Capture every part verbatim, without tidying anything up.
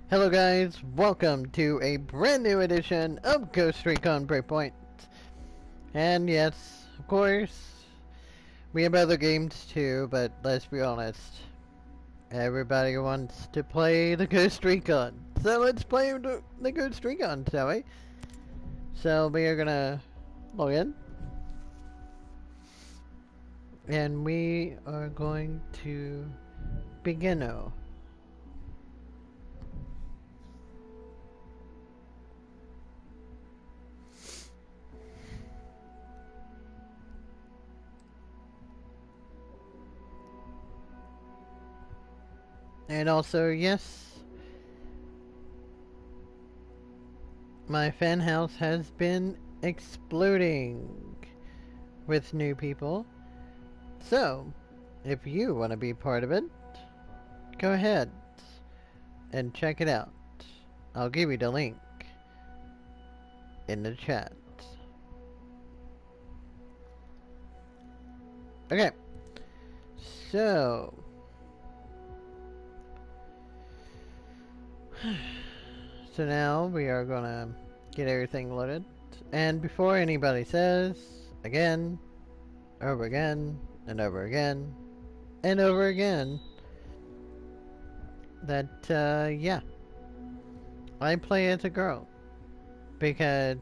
Hello guys, welcome to a brand new edition of Ghost Recon Breakpoint. And yes, of course, we have other games too, but let's be honest, everybody wants to play the Ghost Recon. So let's play the, the Ghost Recon, shall we? So we are gonna log in. And we are going to begin now. And also, yes, my fan house has been exploding with new people. So, if you want to be part of it, go ahead and check it out. I'll give you the link in the chat. Okay, so so now we are gonna get everything loaded, and before anybody says again, over again, and over again, and over again, that uh, yeah, I play as a girl because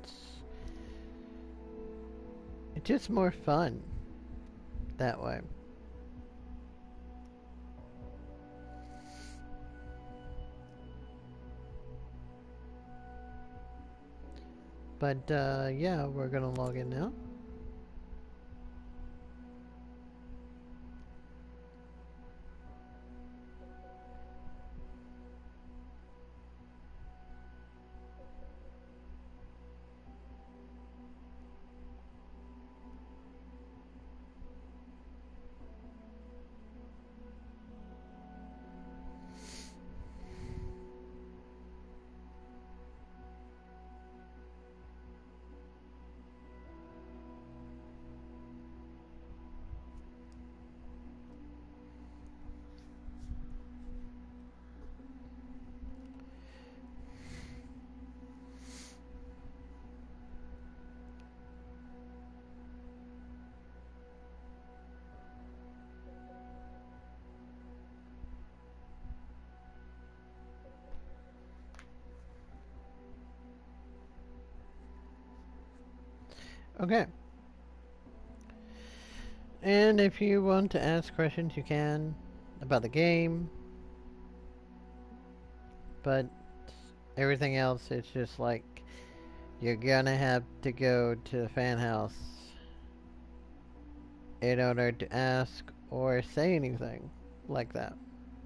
it's just more fun that way. But uh, yeah, we're gonna log in now. Okay. And if you want to ask questions, you can about the game. But everything else, it's just like you're gonna have to go to the fan house in order to ask or say anything like that.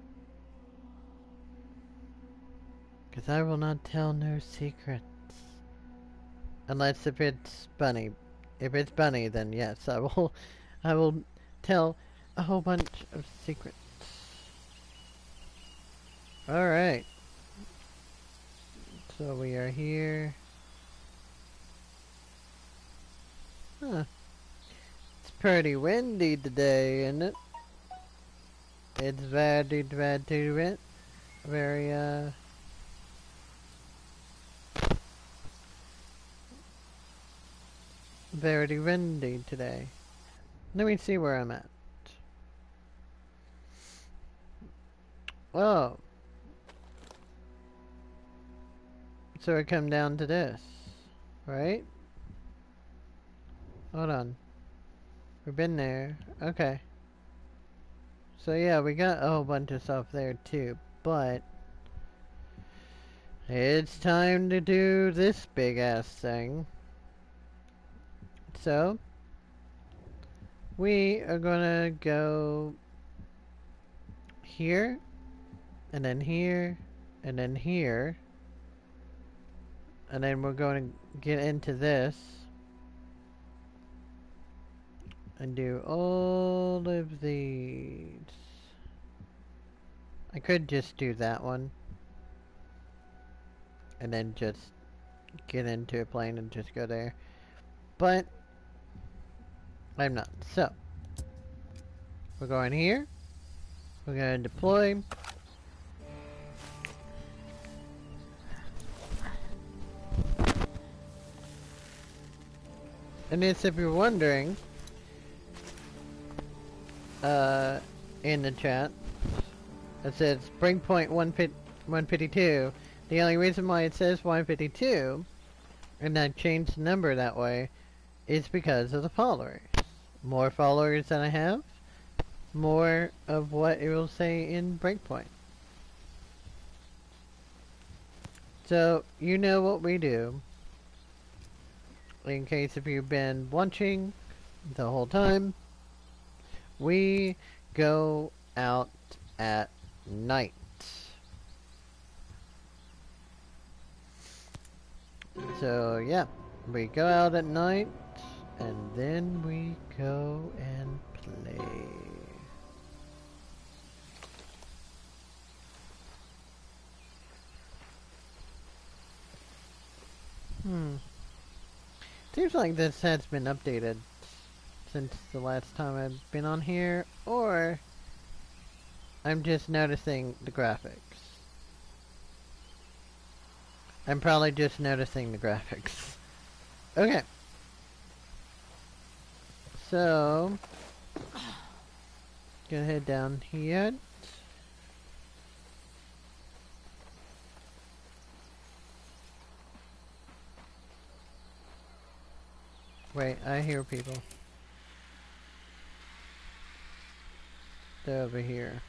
Because I will not tell no secrets. Unless if it's Bunny. If it's Bunny, then yes, I will I will tell a whole bunch of secrets. Alright. So we are here. Huh. It's pretty windy today, isn't it? It's very, very wet. Very, uh... very windy today. Let me see where I'm at. Oh. So I come down to this, right? Hold on. We've been there. Okay. So yeah, we got a whole bunch of stuff there too, but it's time to do this big ass thing. So we are gonna go here, and then here, and then here, and then we're going to get into this and do all of these. I could just do that one and then just get into a plane and just go there, but I'm not. So we're going here, we're going to deploy, And it's, if you're wondering, uh, in the chat, it says breakpoint one fifty-two. The only reason why it says one fifty-two, and I changed the number that way, is because of the followers. More followers than I have, more of what it will say in breakpoint. So, you know what we do. In case if you've been watching the whole time, we go out at night. So, yeah, we go out at night, and then we go and play. Hmm. Seems like this has been updated since the last time I've been on here, or I'm just noticing the graphics. I'm probably just noticing the graphics. Okay. So, gonna head down here. Wait, I hear people. They're over here.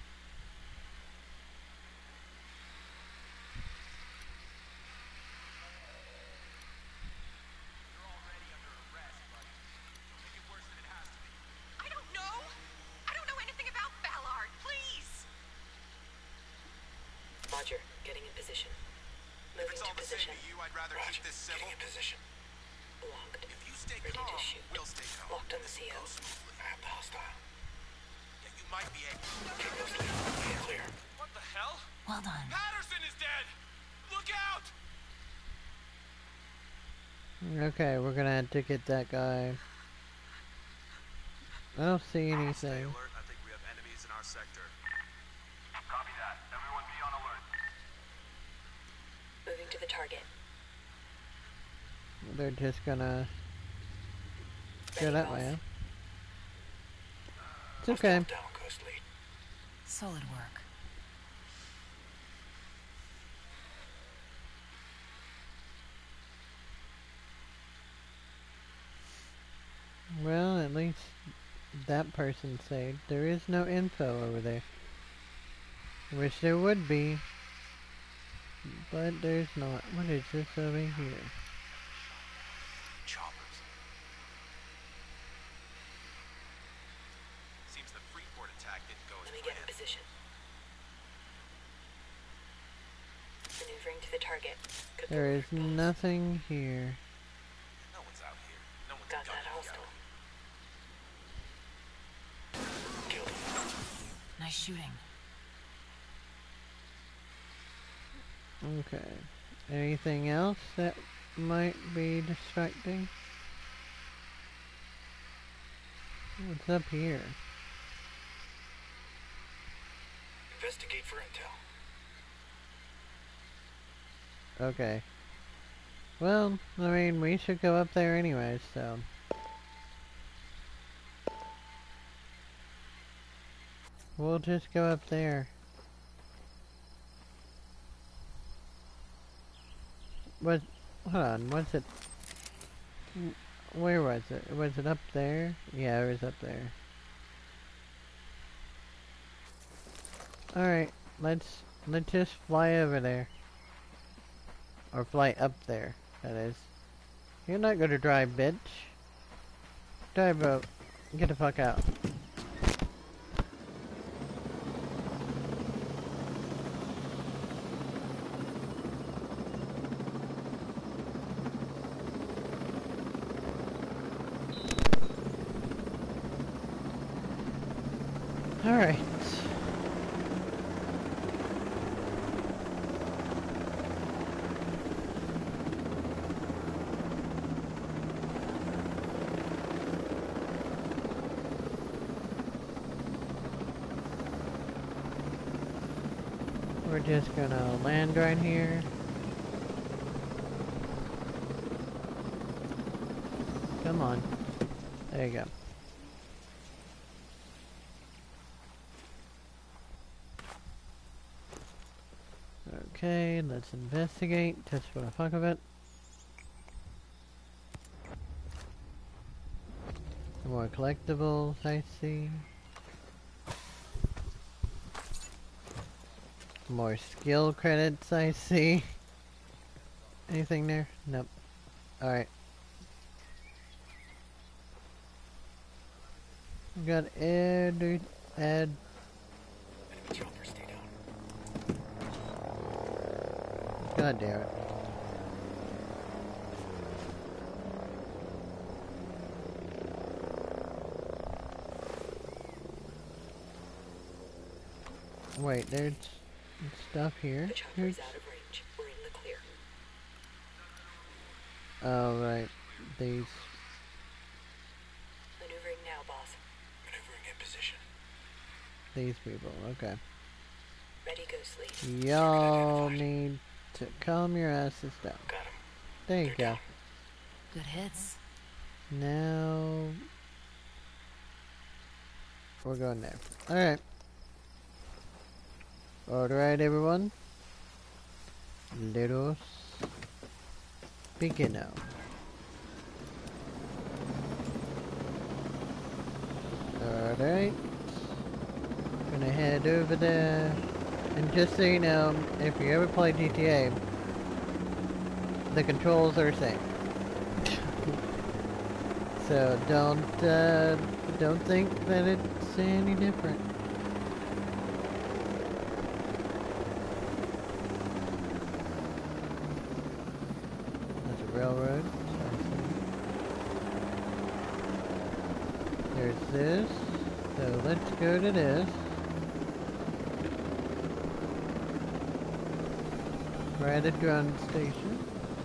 Roger, getting in position. Moving to position. To you, I'd rather Roger, keep this civil. Getting in position. Locked. If you stay Ready calm, to shoot. We'll stay calm. Locked on the C O. I have the hostile. Yeah, you might be able. Okay, go clear. Okay, clear. What the hell? Well done. Patterson is dead! Look out! Okay, we're gonna have to get that guy. I don't see anything. Alert. I think we have enemies in our sector. Copy that. Everyone be on alert. Moving to the target. They're just gonna go that way, huh? It's okay. Down, coast lead. Solid work. Well, at least that person saved. There is no info over there. Wish there would be, but there's not. What is this over here? Choppers. Seems the Freeport attack didn't go as planned. Let me get in position. Maneuvering to the target. Good There is nothing here. No one's out here. No one's got that hostile. Killed him. Nice shooting. Okay. Anything else that might be distracting? What's up here? Investigate for intel. Okay. Well, I mean, we should go up there anyway, so. We'll just go up there. What? Hold on, what's it? Where was it? Was it up there? Yeah, it was up there. Alright, let's, let's just fly over there. Or fly up there, that is. You're not gonna drive, bitch. Dive boat. Get the fuck out. Alright. We're just gonna land right here. Come Come on. There you go. Okay, let's investigate, just for the fuck of it. More collectibles, I see. More skill credits, I see. Anything there? Nope. Alright. We got air, dude. Add. God damn it. Wait, there's stuff here. The chopper's out of range. We're in the clear. Oh, right. These. Maneuvering now, boss. Maneuvering in position. These people, okay. Ready, Ghostly. Y'all need to calm your asses down. Got him. There you go. Good hits. Now we're going there. Alright. Alright, everyone. Let us begin now. Alright. Gonna head over there. And just so you know, if you ever play G T A, the controls are the same. So don't, uh, don't think that it's any different. That's a railroad. There's this. So let's go to this. We're at a drone station.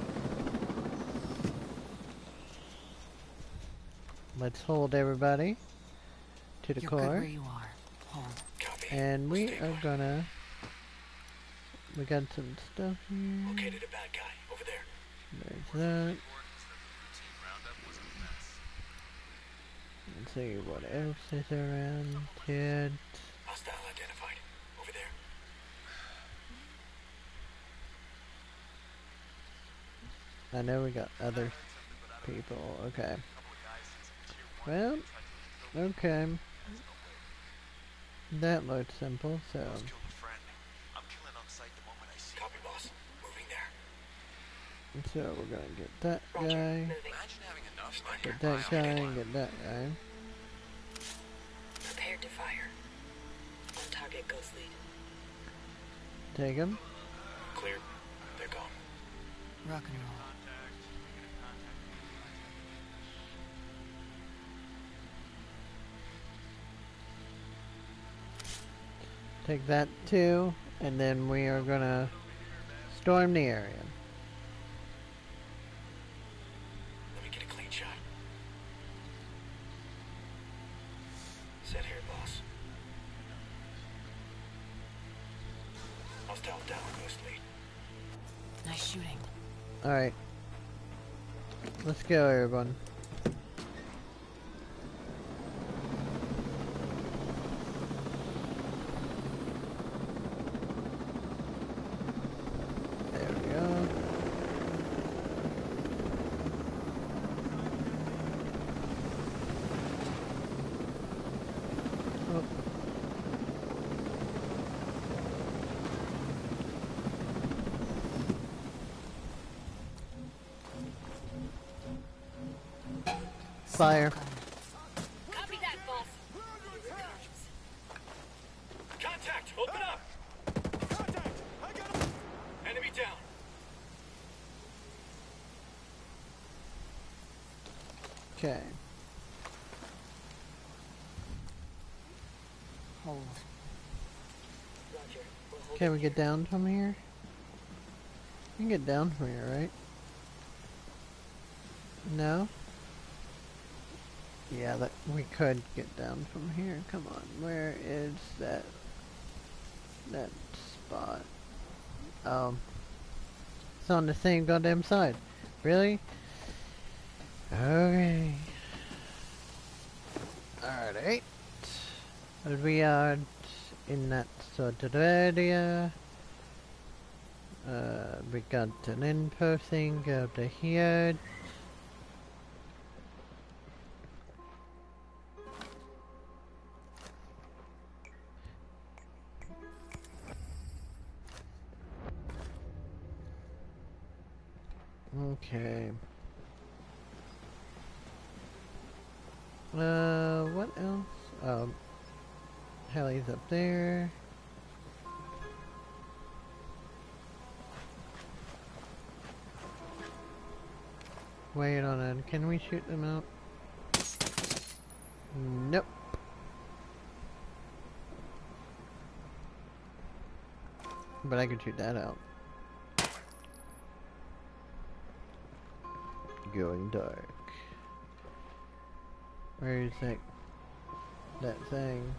Let's hold everybody to the You're car. good where you are. Hold. Copy. And we We'll are gonna... We got some stuff here. Located a bad guy over there. There's that. Let's see what else is around here. Hostile identified. Over there. I know we got other people. Okay. Well, okay. That looks simple, so... Copy, boss. Moving there. So we're gonna get that Roger. guy, Moving. get that guy, and get that guy. Prepared to fire. On target, Ghost Lead. Take him. Clear. They're gone. Rock and roll. Take that too, and then we are gonna storm the area. Let me get a clean shot. Set here, boss. Hostile down, Ghost Lead. Nice shooting. Alright. Let's go, everyone. There we go. Oh. Fire. Copy that, boss. Here it comes. Contact! Open up! Contact! I got him! Enemy down. Okay. Hold. Roger. We're holding Can we here. get down from here? We can get down from here, right? No? Yeah, that we could get down from here. Come on, where is that that spot? Um, it's on the same goddamn side. Really? Okay. Alright. We are in that sort of area. Uh, we got an info thing over here. Okay. Uh, what else? Um, Heli's up there. Wait on it. Can we shoot them out? Nope. But I could shoot that out. Going dark. Where is that? That thing?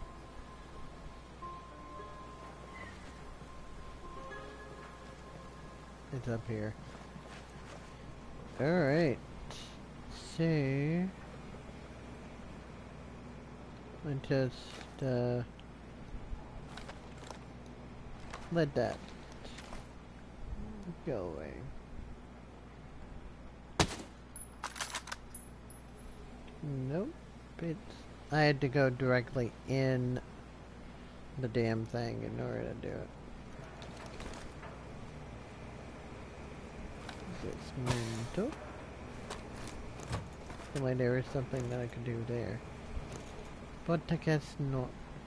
It's up here. Alright. So... let's just, uh... let that go away. Nope. It's... I had to go directly in the damn thing in order to do it. This mental. Like there is something that I could do there. But I guess not.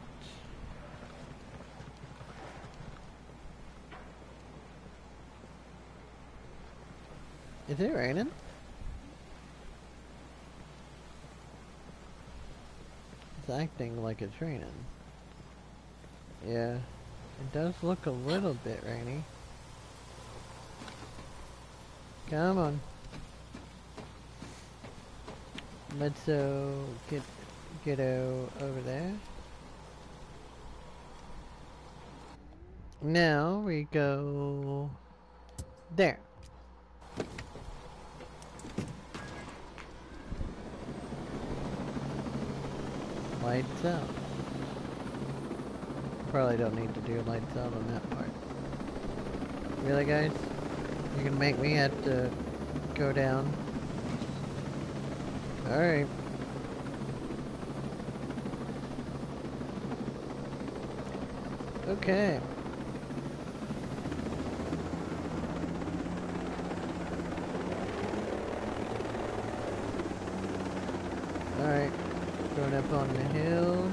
Is it raining? It's acting like it's raining. Yeah, it does look a little bit rainy. Come on. Let's uh, get get uh, over there. Now we go there. Lights out. Probably don't need to do lights out on that part. Really, guys? You're gonna make me have to go down? Alright. Okay. Alright. Going up on the hill.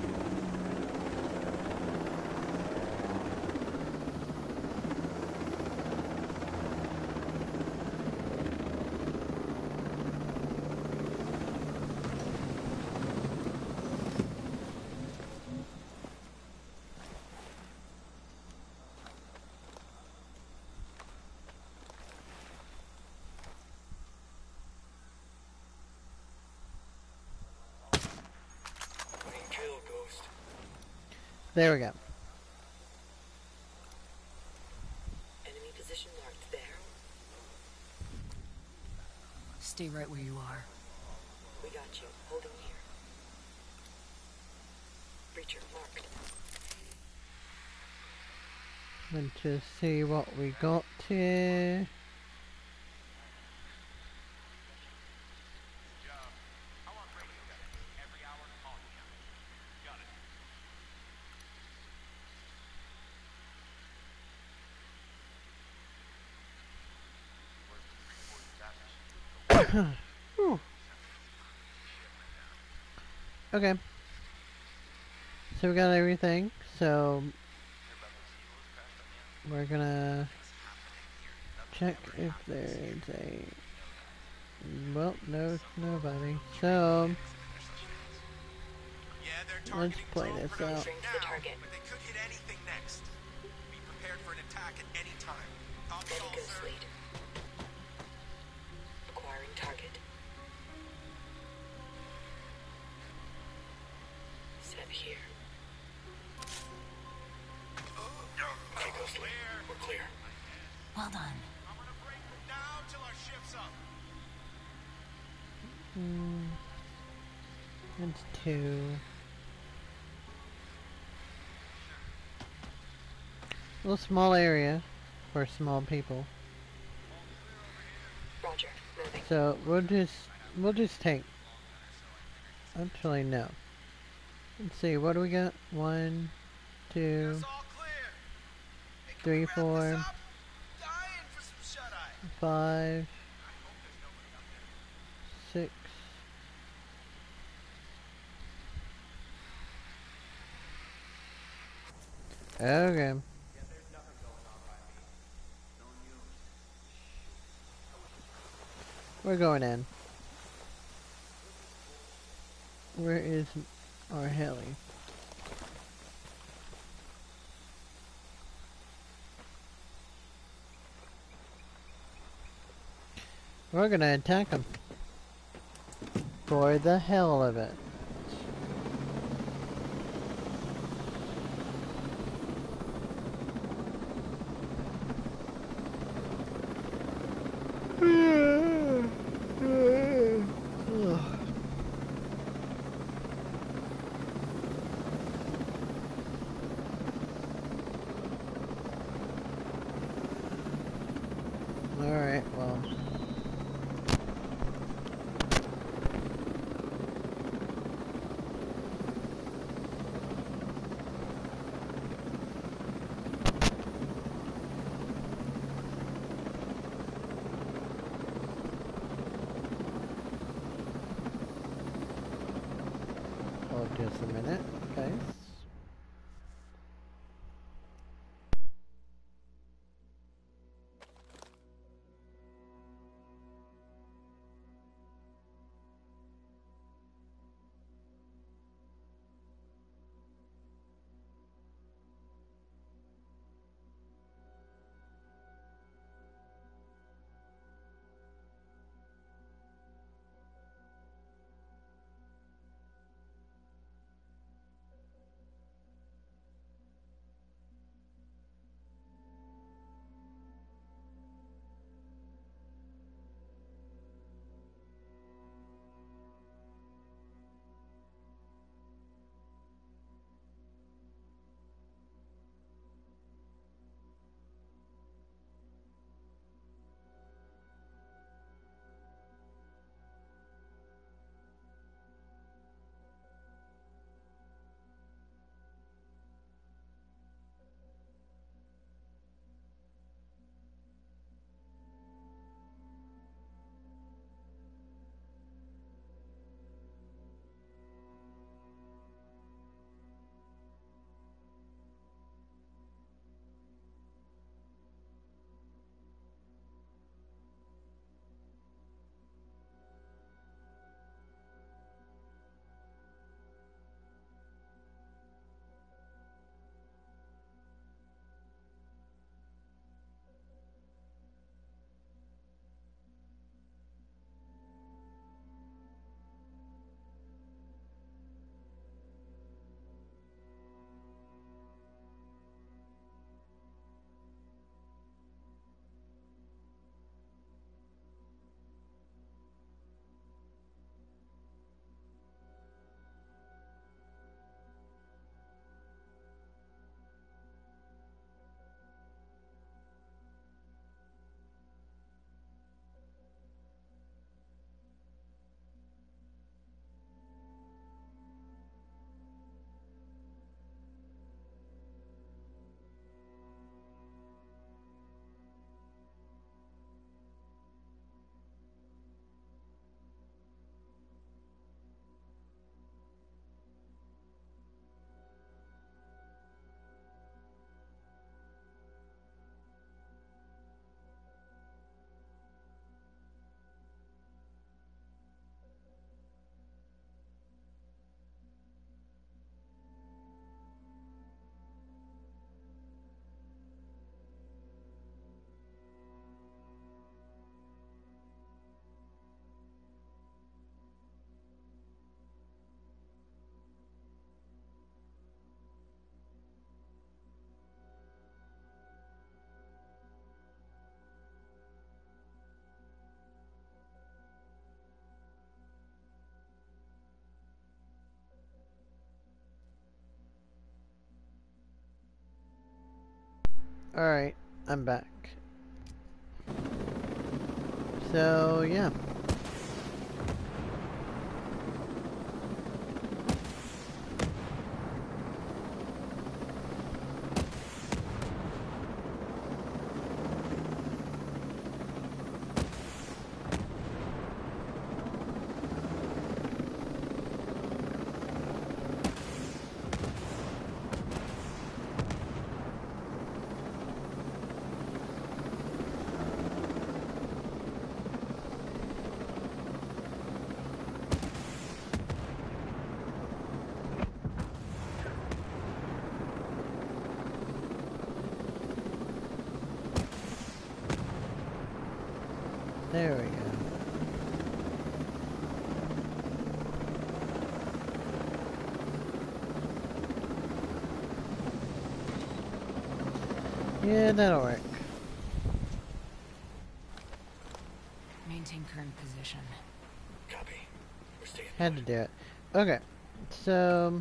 There we go. Enemy position marked there. Stay right where you are. We got you. Holding here. Breacher marked. Let's just see what we got here. Okay. So we got everything. So we're gonna check if there's a... well, no, nobody. So let's play this out. Now, but they could hit anything next. Be prepared for an attack at any time. Copy all, sir. Lead. Acquiring target. Set here. Okay, go clear. We're clear. Well done. I'm gonna break from now till our ship's up. Hmm. That's two. A little small area for small people. Roger, moving. So we'll just we'll just take. Actually, no. Let's see. What do we got? One, two, It's all clear. Hey, can we three, wrap this four, up? Dying for some shut-eye. five, I hope there's nobody up there. six. Okay. Yeah, there's nothing going on by me. No news. We're going in. Where is our heli? We're gonna attack them. For the hell of it. Alright, well. Hold just a minute, guys. Alright, I'm back. So, yeah. There we go. Yeah, that'll work. Maintain current position. Copy. We're staying Had to do it. Okay, so...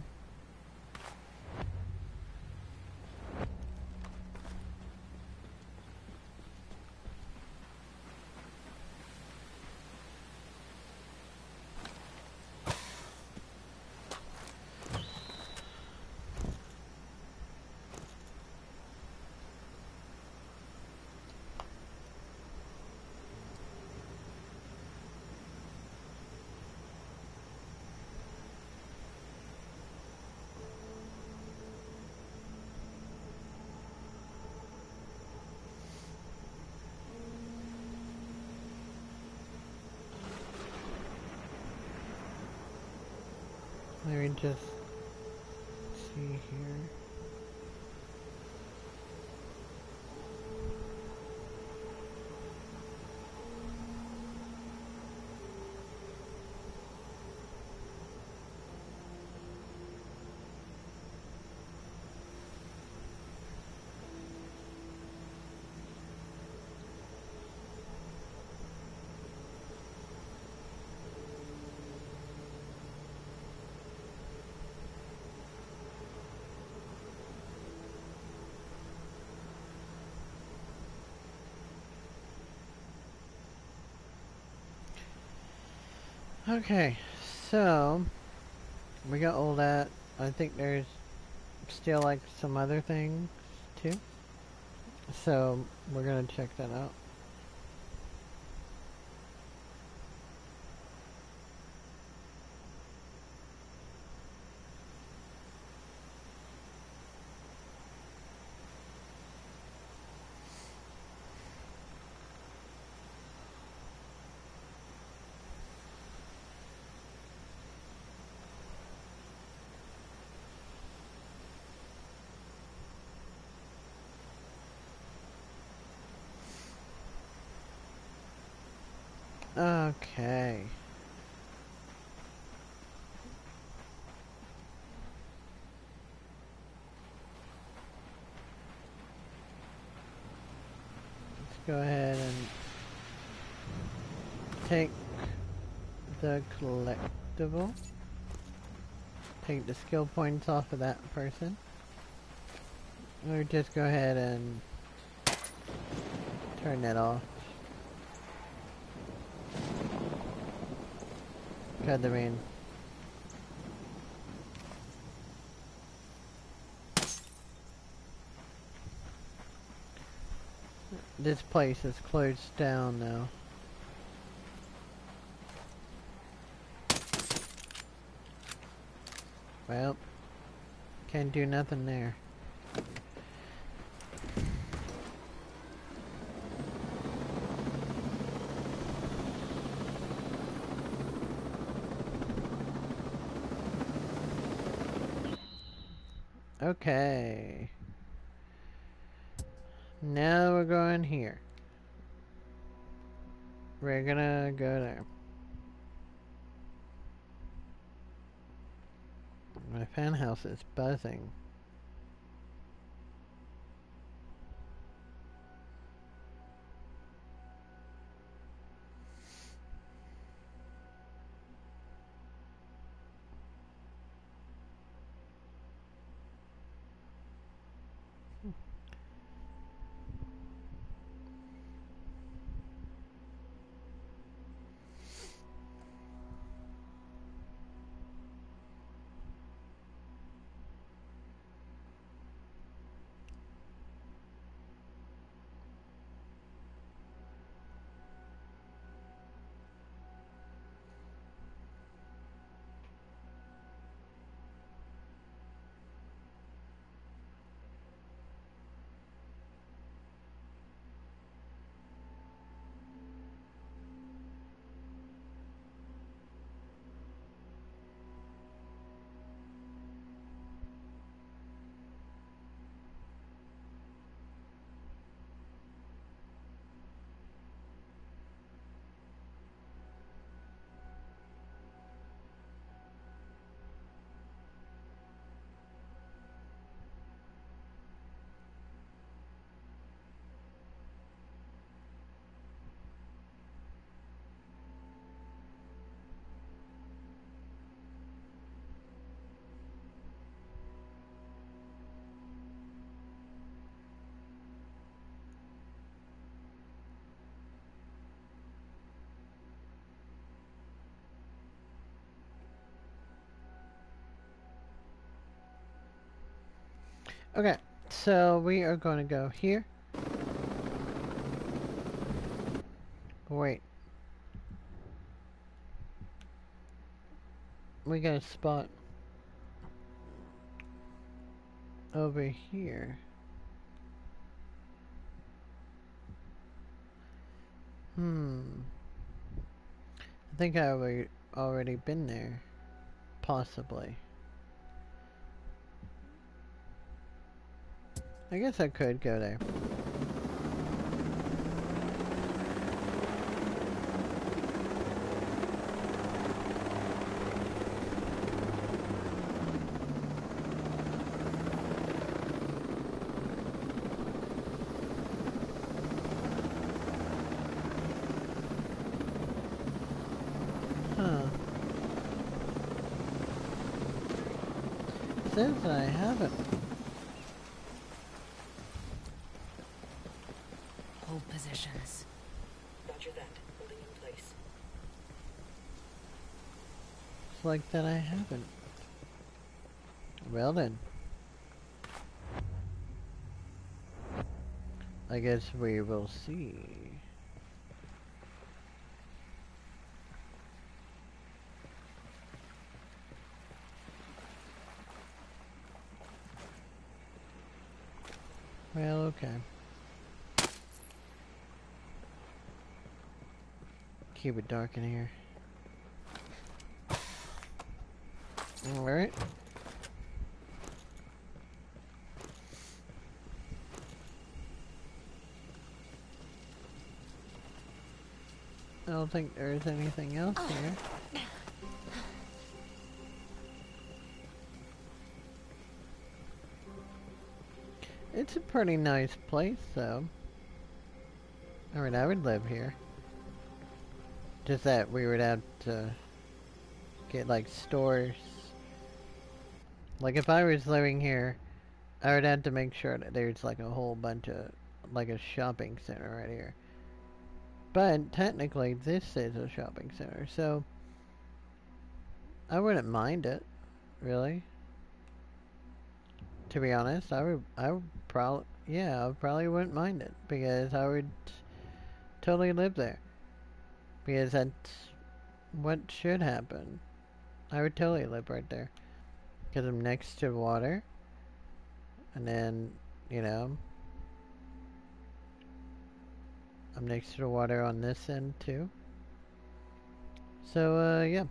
Let me just see here. Okay, so we got all that. I think there's still like some other things too. So we're gonna check that out. Okay. Let's go ahead and take the collectible. Take the skill points off of that person. Or just go ahead and turn that off. Because I mean, this place is closed down now. Well, can't do nothing there. Okay. Now we're going here. We're gonna go there. My fan house is buzzing. Okay, so we are going to go here. Wait. We got a spot over here. Hmm. I think I already already been there. Possibly. I guess I could go there. Huh. Since I haven't. Hold positions. Roger that. Holding in place. It's like that I haven't. Well then. I guess we will see. Well, okay. Keep it dark in here. Alright. I don't think there's anything else here. It's a pretty nice place, though. I mean, I would live here. Just that we would have to get, like, stores. Like, if I was living here, I would have to make sure that there's, like, a whole bunch of, like, a shopping center right here. But, technically, this is a shopping center, so I wouldn't mind it, really. To be honest, I would, I would probably, yeah, I probably wouldn't mind it, because I would totally live there. Because that's what should happen. I would totally live right there. Because I'm next to water. And then, you know, I'm next to the water on this end too. So, uh, yeah.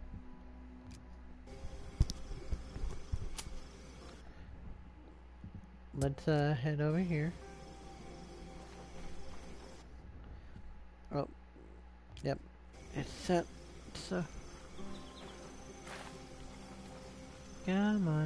Let's, uh, head over here. Oh, yep. It's set, so... Come on.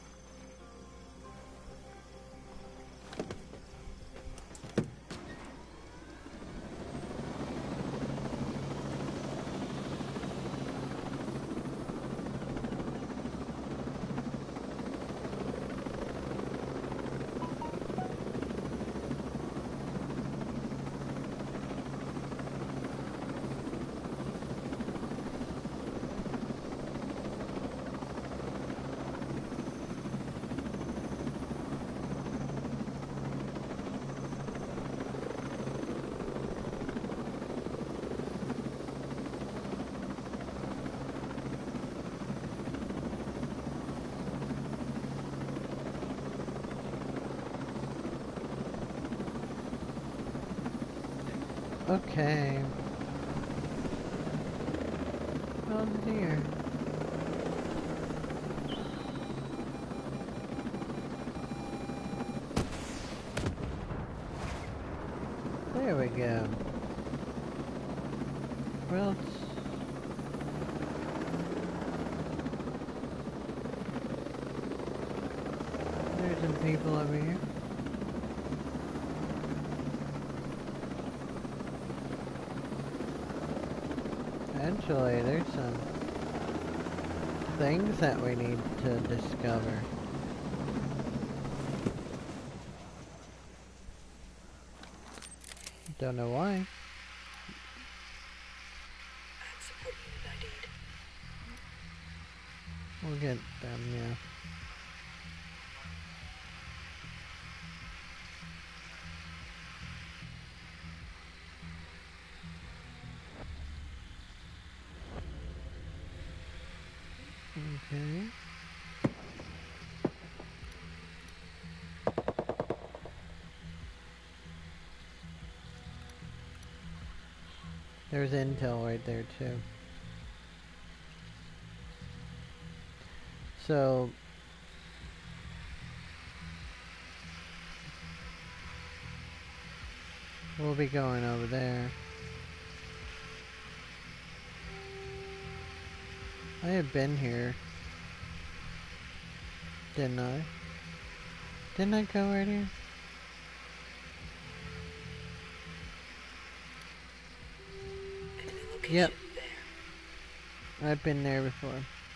Okay. Oh dear. There we go. Well, it's... There's some people over here. Actually, there's some things that we need to discover. Don't know why. Support unit I D'd. We'll get them, yeah. There's intel right there too. So we'll be going over there. I had been here. Didn't I? Didn't I go right here? Yep. I've been there before.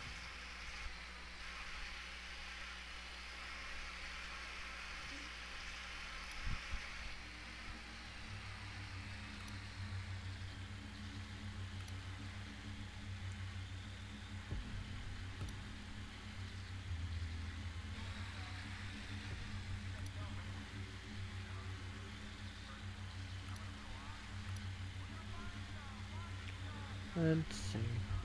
Let's see.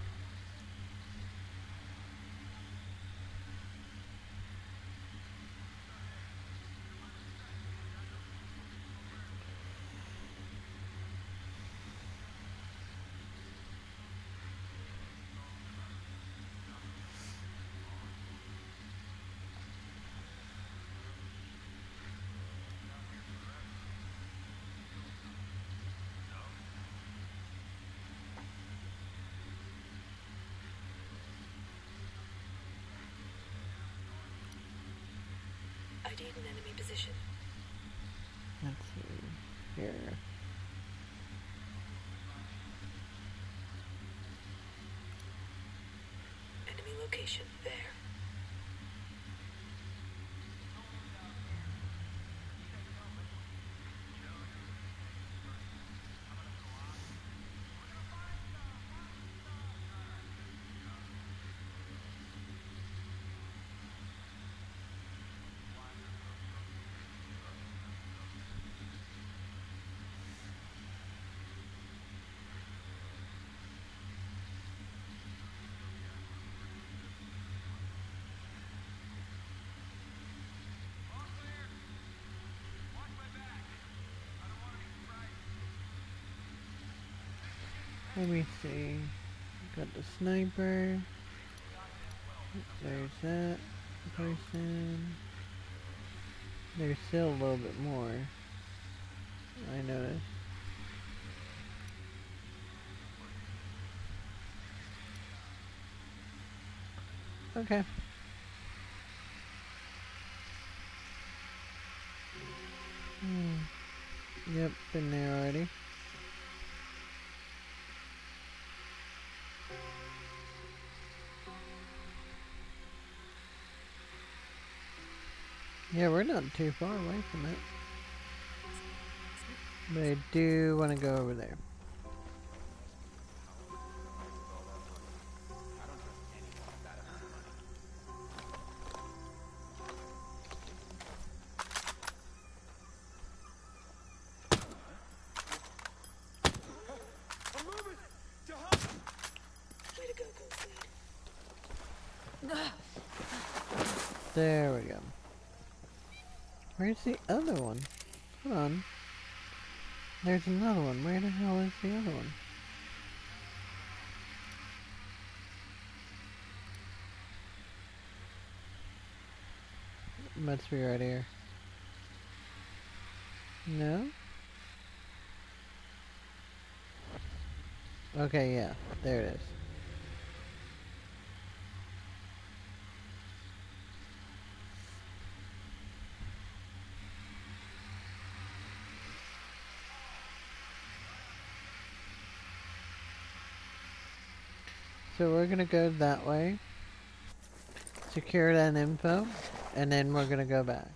I D an enemy position. Let's see. Here. Enemy location there. Let me see. Got the sniper. There's that person. There's still a little bit more. I noticed. Okay. Hmm. Yep, been there already. Yeah, we're not too far away from it. But I do want to go over there. Way to go, Ghost Lead. There we go. Where's the other one? Hold on. There's another one. Where the hell is the other one? Must be right here. No? Okay, yeah. There it is. So we're gonna go that way. Secure that info. And then we're gonna go back.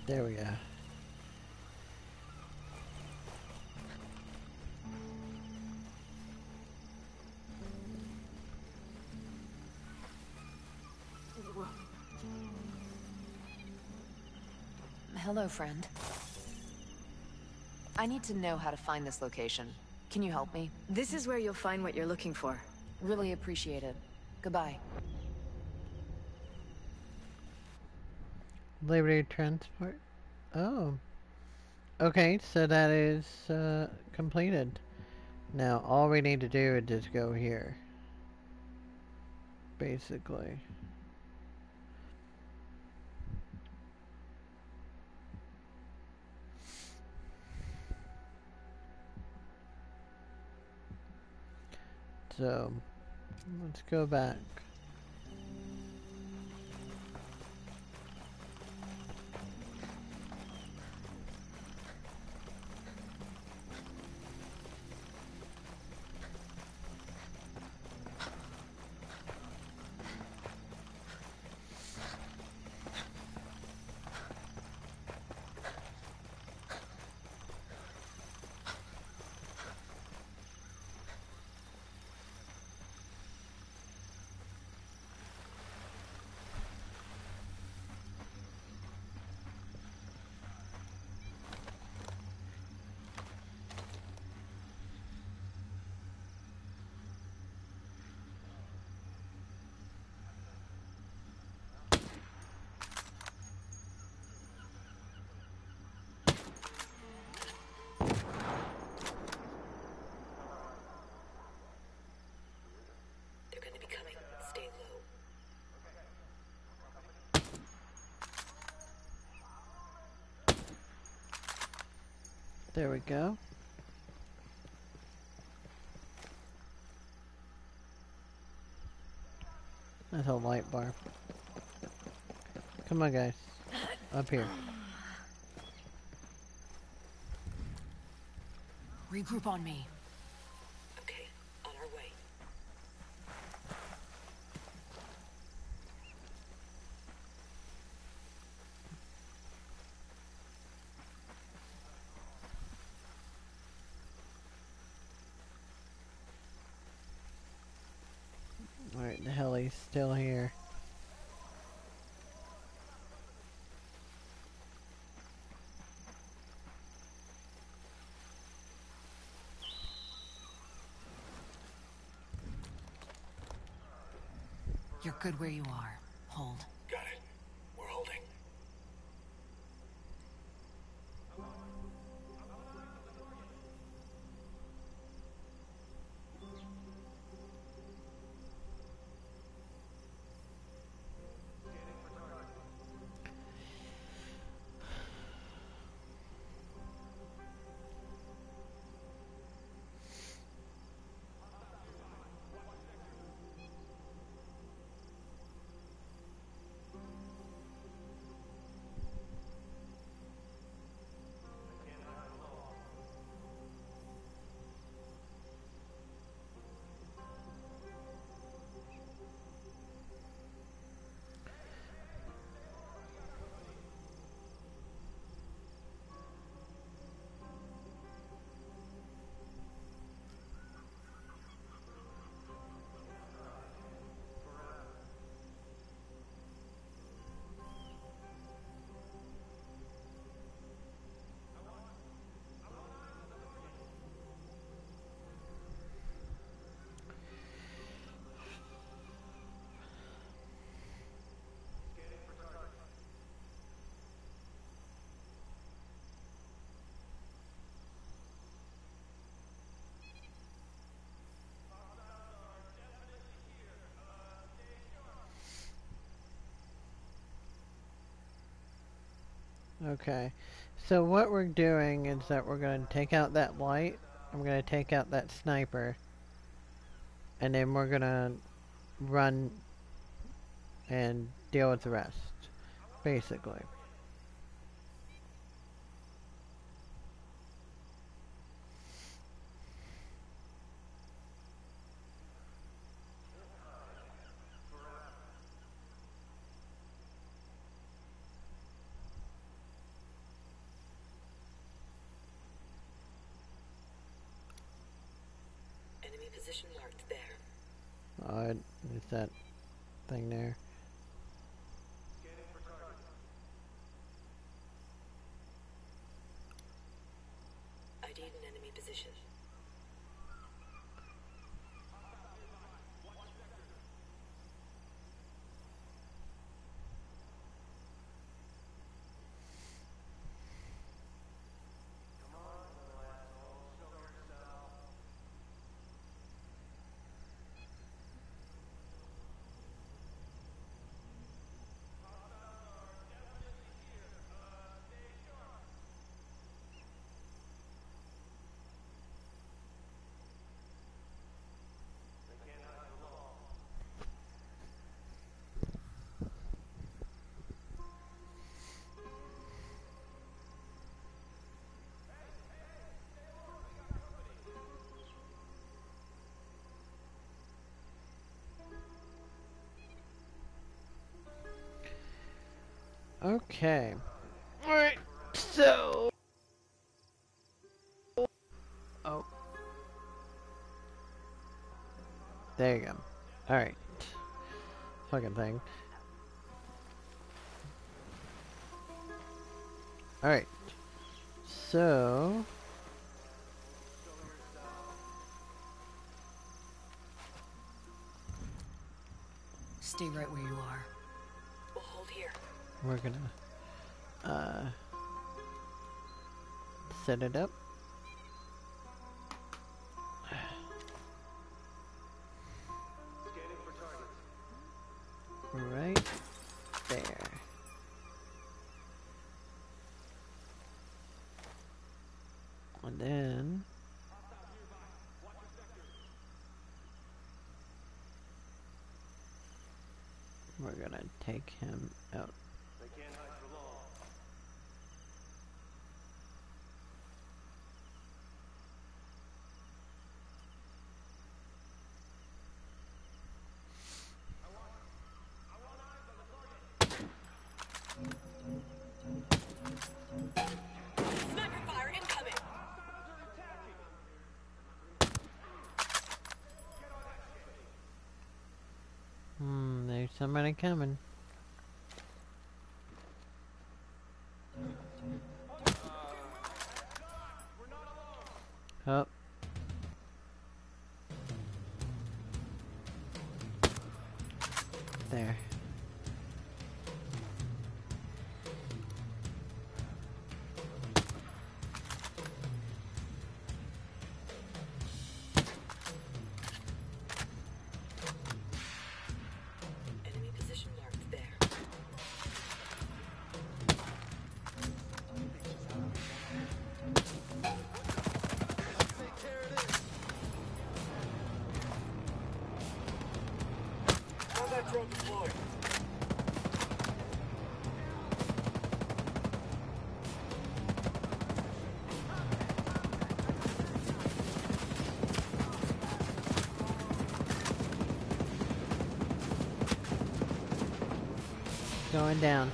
There we go. Hello, friend. I need to know how to find this location. Can you help me? This is where you'll find what you're looking for. Really appreciate it. Goodbye. Liberty Transport. Oh. Okay, so that is uh, completed. Now, all we need to do is just go here. Basically. So, let's go back. They're gonna be coming. Stay low. There we go. That's a light bar. Come on, guys. Up here. Regroup on me. Okay, on our way. Alright, the heli's still here. You're good where you are. Hold. Got it. We're holding. Okay. So what we're doing is that we're going to take out that light. I'm going to take out that sniper. And then we're going to run and deal with the rest. Basically. position marked there. Oh, it, it's that thing there. I D an enemy position. Okay. Alright, so... Oh. There you go. Alright. Fucking thing. Alright. So... Stay right where you are. We'll hold here. We're gonna... Uh... set it up. Right there. And then... we're gonna take him out. Sniper fire incoming! Hmm, there's somebody coming. Oh. There. Enemy position marked there. Combat drone deployed. Going down.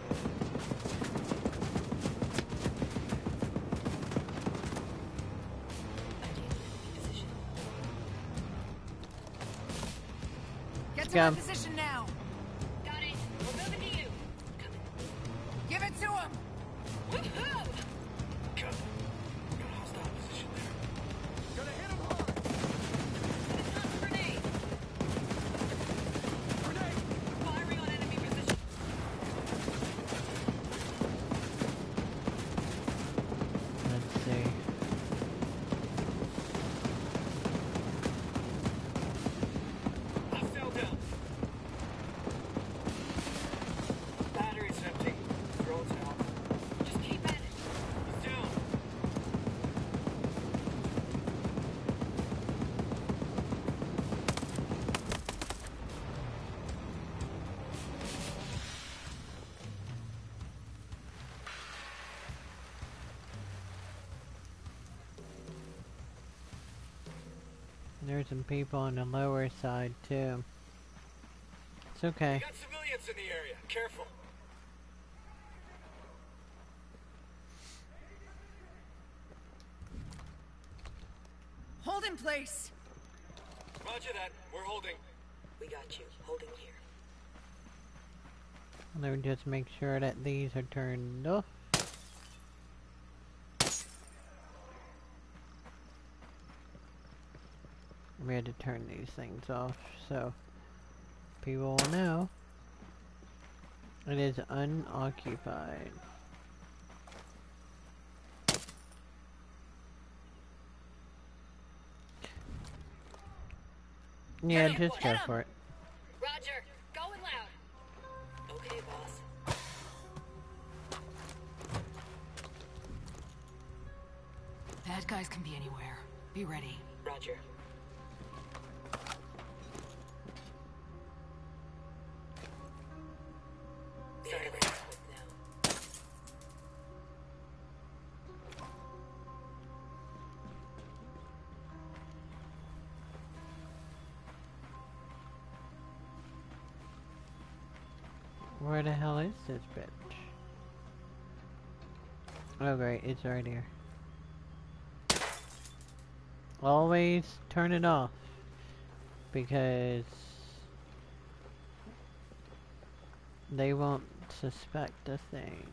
Get to Come. my position now. Got it. We're moving to you. Coming. Give it to him. Woohoo! Got a hostile position there. Gonna hit him hard. It's not a grenade. Grenade. Firing on enemy position. Let's see. I fell down. Battery's empty. Drone's out. Just keep at it. He's down. There's some people on the lower side too. It's okay. Got civilians in the area. Careful. Hold in place. Roger that. We're holding. We got you. Holding here. Let me just make sure that these are turned off. We had to turn these things off so people will know it is unoccupied. Yeah, Hit him, just go hit for him. it. Roger. Going loud. Okay, boss. Bad guys can be anywhere. Be ready. Roger. Sorry, we're not quick now. Where the hell is this bitch? Oh great, it's right here. Always turn it off, because they won't suspect a thing.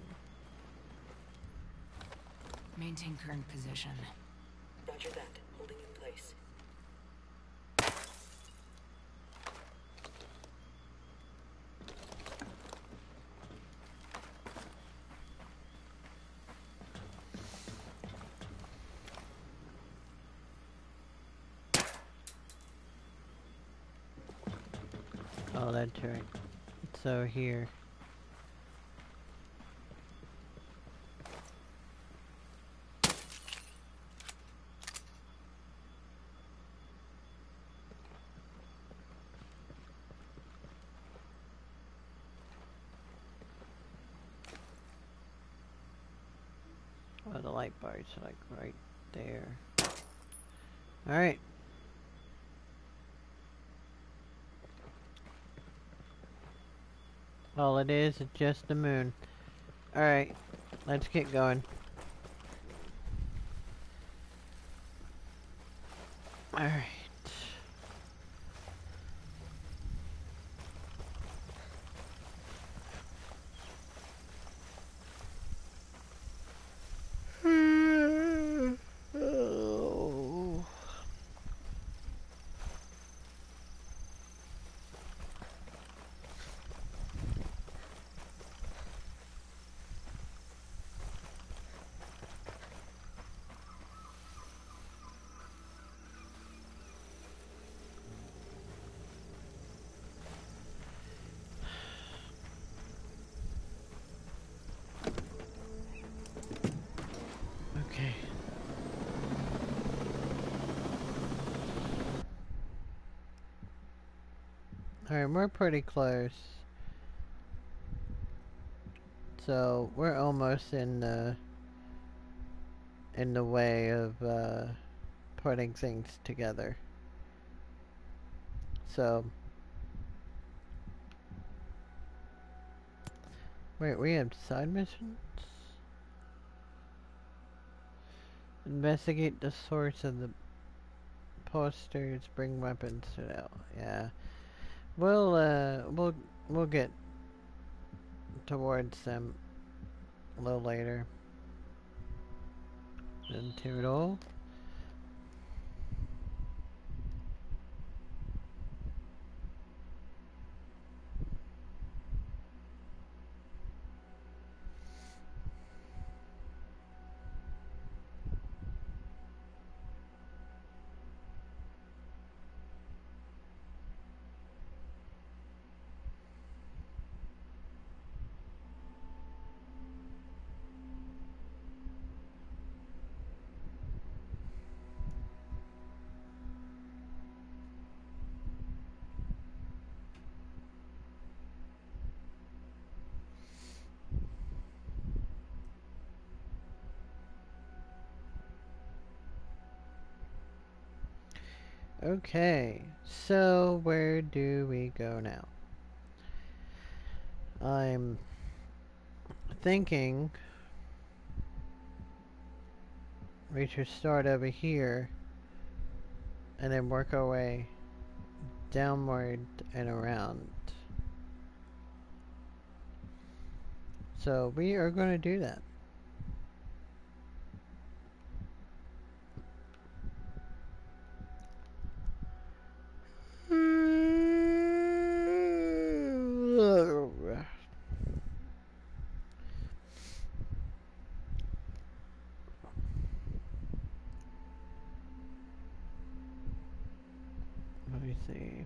Maintain current position. Roger that. Holding in place. Oh, that's right. So here. Oh, the light bar's like right there. Alright. All it is is just the moon. Alright, let's get going. Alright. Oh. Okay. Alright, we're pretty close. So, we're almost in the in the way of uh, putting things together. So, wait, we have side missions? Investigate the source of the posters, bring weapons to the... Yeah. We'll, uh, we'll, we'll get towards them a little later. Into it all. Okay, so where do we go now? I'm thinking we should start over here and then work our way downward and around. So we are going to do that. Let me see.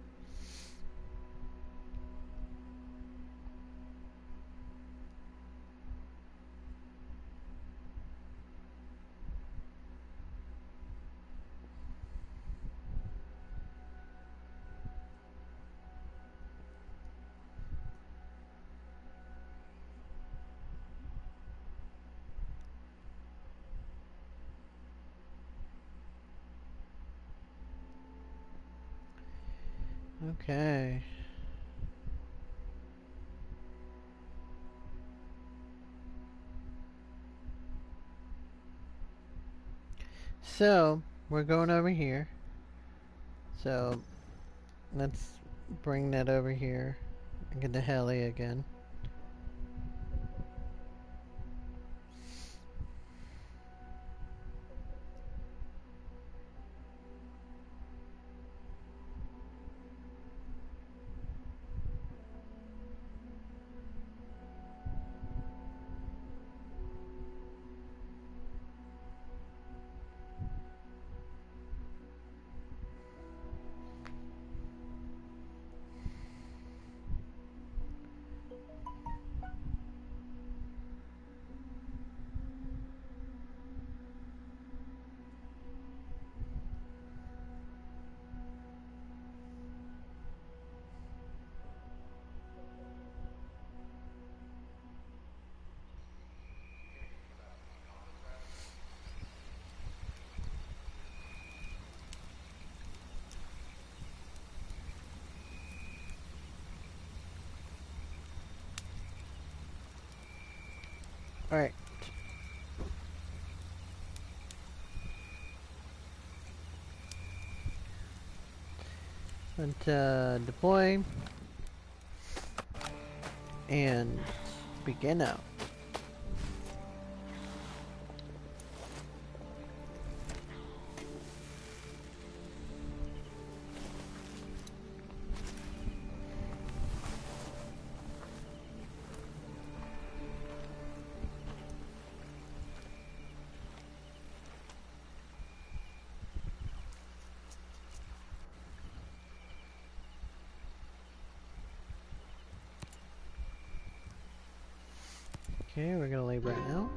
Okay. So, we're going over here. So, let's bring that over here and get the heli again. Alright. Let's uh, deploy and begin out. Okay, we're gonna leave right now.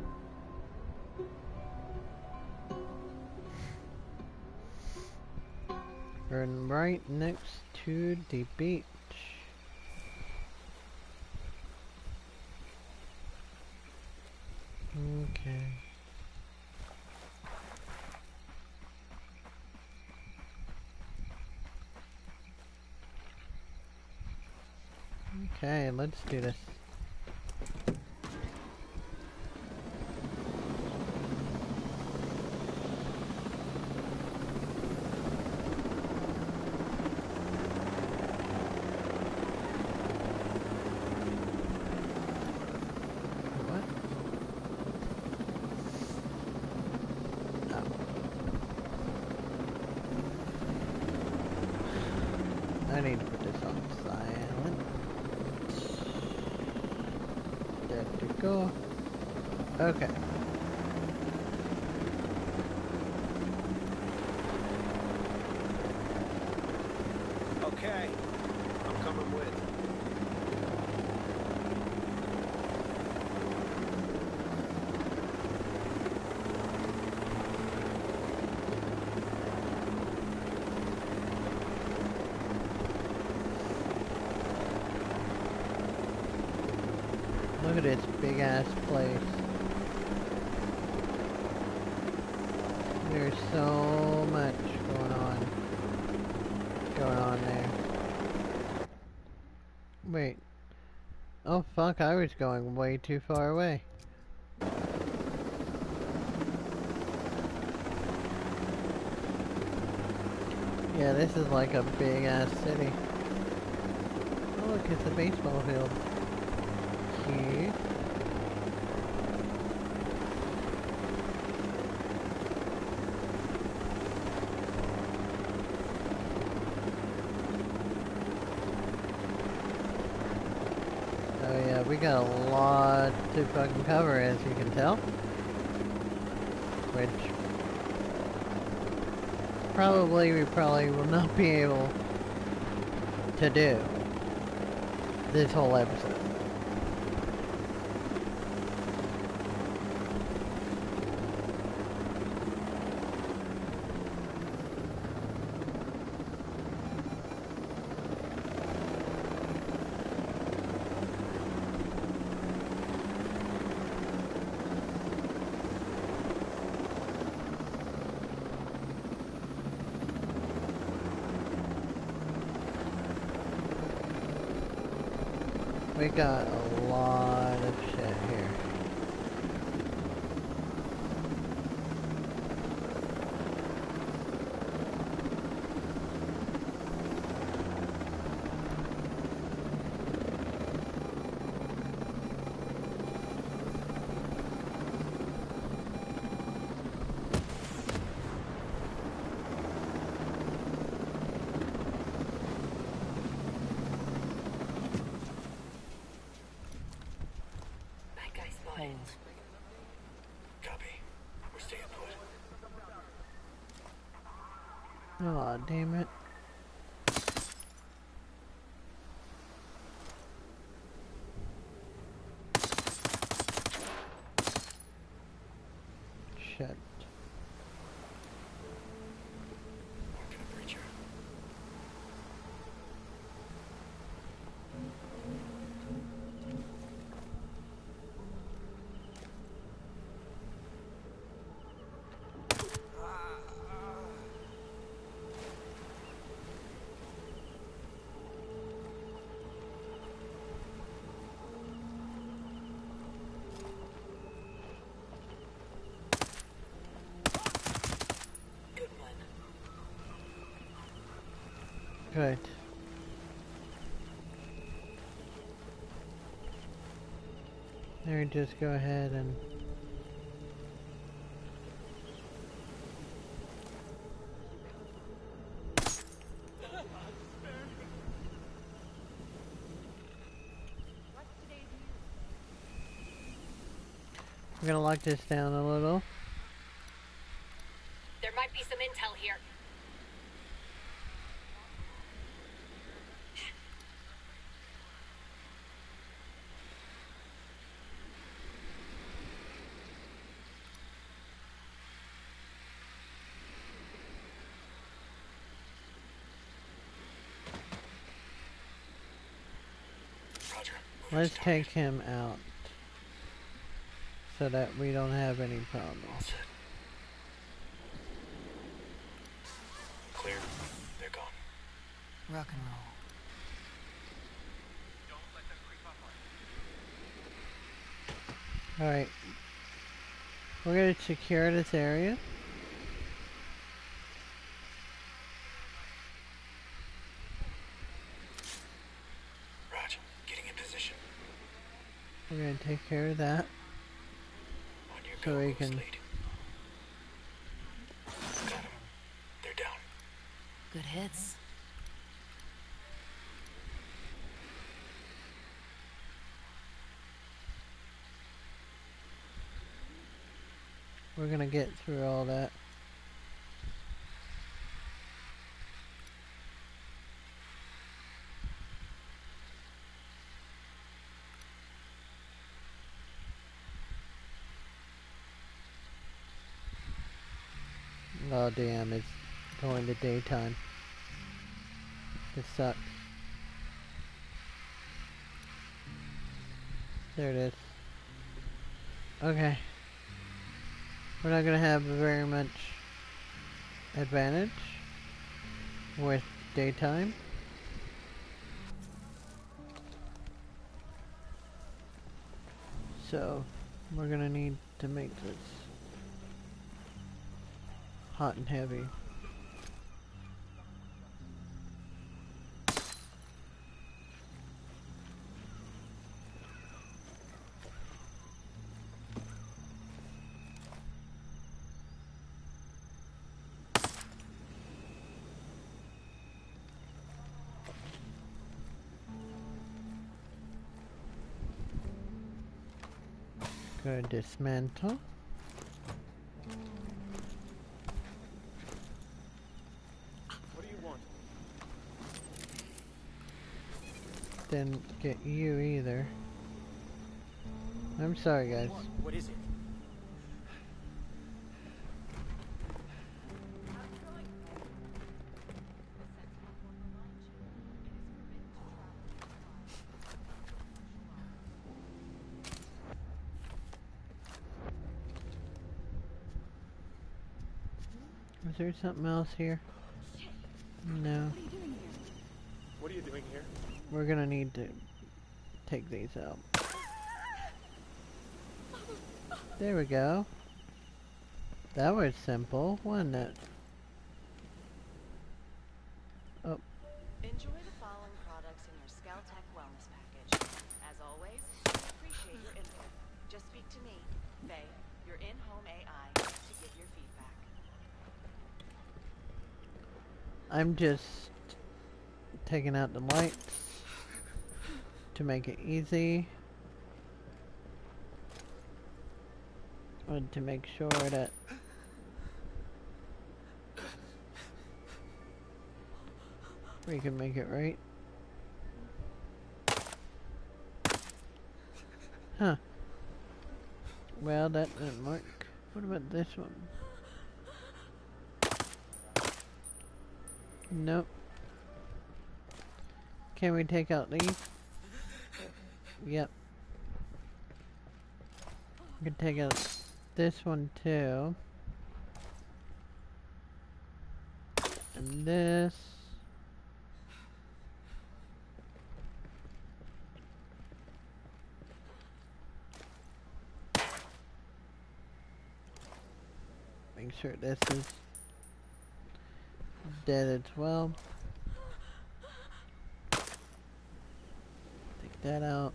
We're right next to the beach. Okay. Okay, let's do this. What? Oh. I need to put this on silent. There to go. Okay. Okay, I'm coming with. Look at this big ass place. There's so much going on. Going on there. Wait. Oh fuck, I was going way too far away. Yeah, this is like a big ass city. Oh look, it's a baseball field. Cute. Oh yeah, we got a lot to fucking cover, as you can tell. Which probably we probably will not be able to do this whole episode. We got a lot of shit here. Aw, damn it. Shit. Good. There, just go ahead and... We're gonna lock this down a little. There might be some intel here. Roger. Let's take him out so that we don't have any problems. All set. Clear. They're gone. Rock and roll. Alright. We're gonna secure this area. Roger. Getting in position. We're gonna take care of that. On your So go, we can... Slade. Got 'em. They're down. Good hits. We're gonna get through all that. Oh damn, it's going to daytime. This sucks. There it is. Okay. We're not gonna have very much advantage with daytime. So, we're gonna need to make this hot and heavy. Go dismantle. What do you want? Didn't get you either. I'm sorry, guys. What? What is it? Is there something else here? No. What are you doing here? We're gonna need to take these out. There we go. That was simple, wasn't it? Oh. Enjoy the following products in your Skeltech Wellness Package. As always, we appreciate your input. Just speak to me, Faye, your in-home A I, to give your feedback. I'm just taking out the lights to make it easy. And to make sure that we can make it right. Huh. Well, that didn't work. What about this one? Nope. Can we take out these? Yep. We can take out this one too. And this. Make sure this is dead as well. Take that out.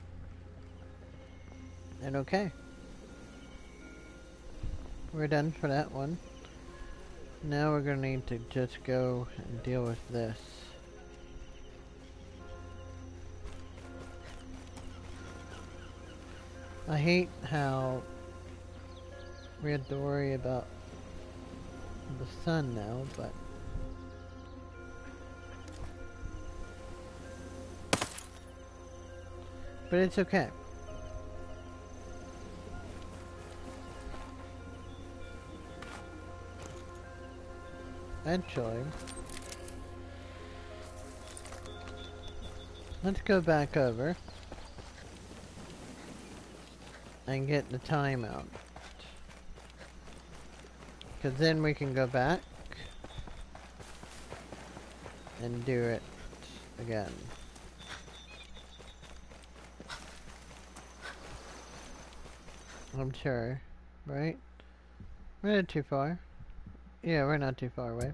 And okay. We're done for that one. Now we're gonna need to just go and deal with this. I hate how we have to worry about the sun now, but but it's okay. Actually, let's go back over and get the time out. Because then we can go back and do it again. I'm sure, right? We're not too far. Yeah, we're not too far away.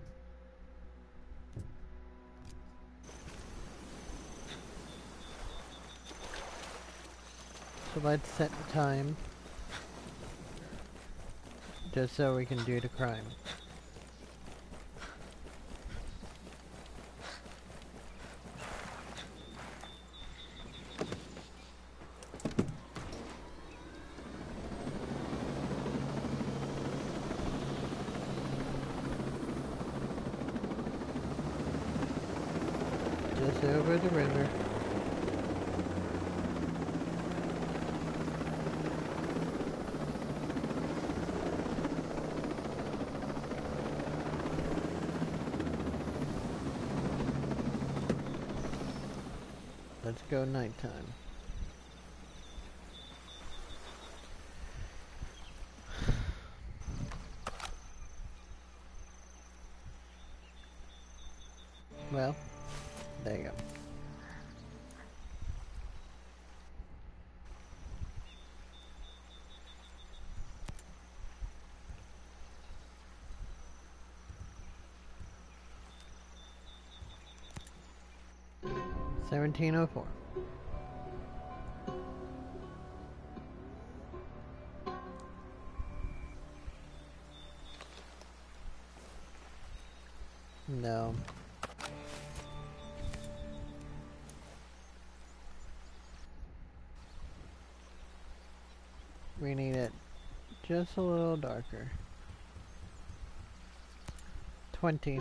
So let's set the time. Just so we can do the crime. Just over the river. Let's go nighttime. Well, there you go. seventeen oh four. No. We need it just a little darker. Twenty.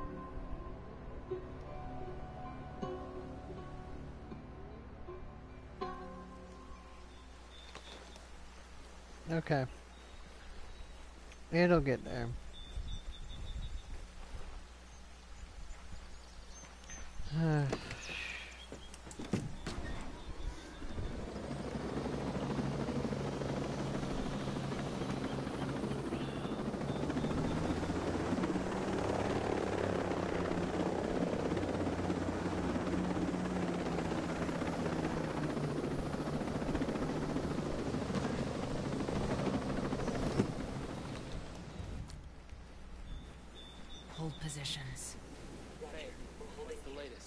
Okay. It'll get there. Hold positions. Hey, what's the latest?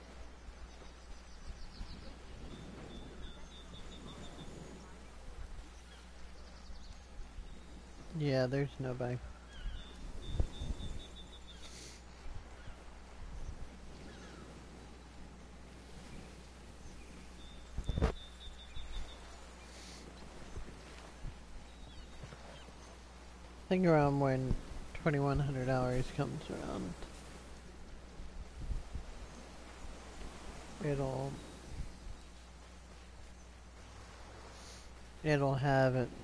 Yeah, there's nobody. I think around when twenty-one hundred hours comes around, it'll it'll have it.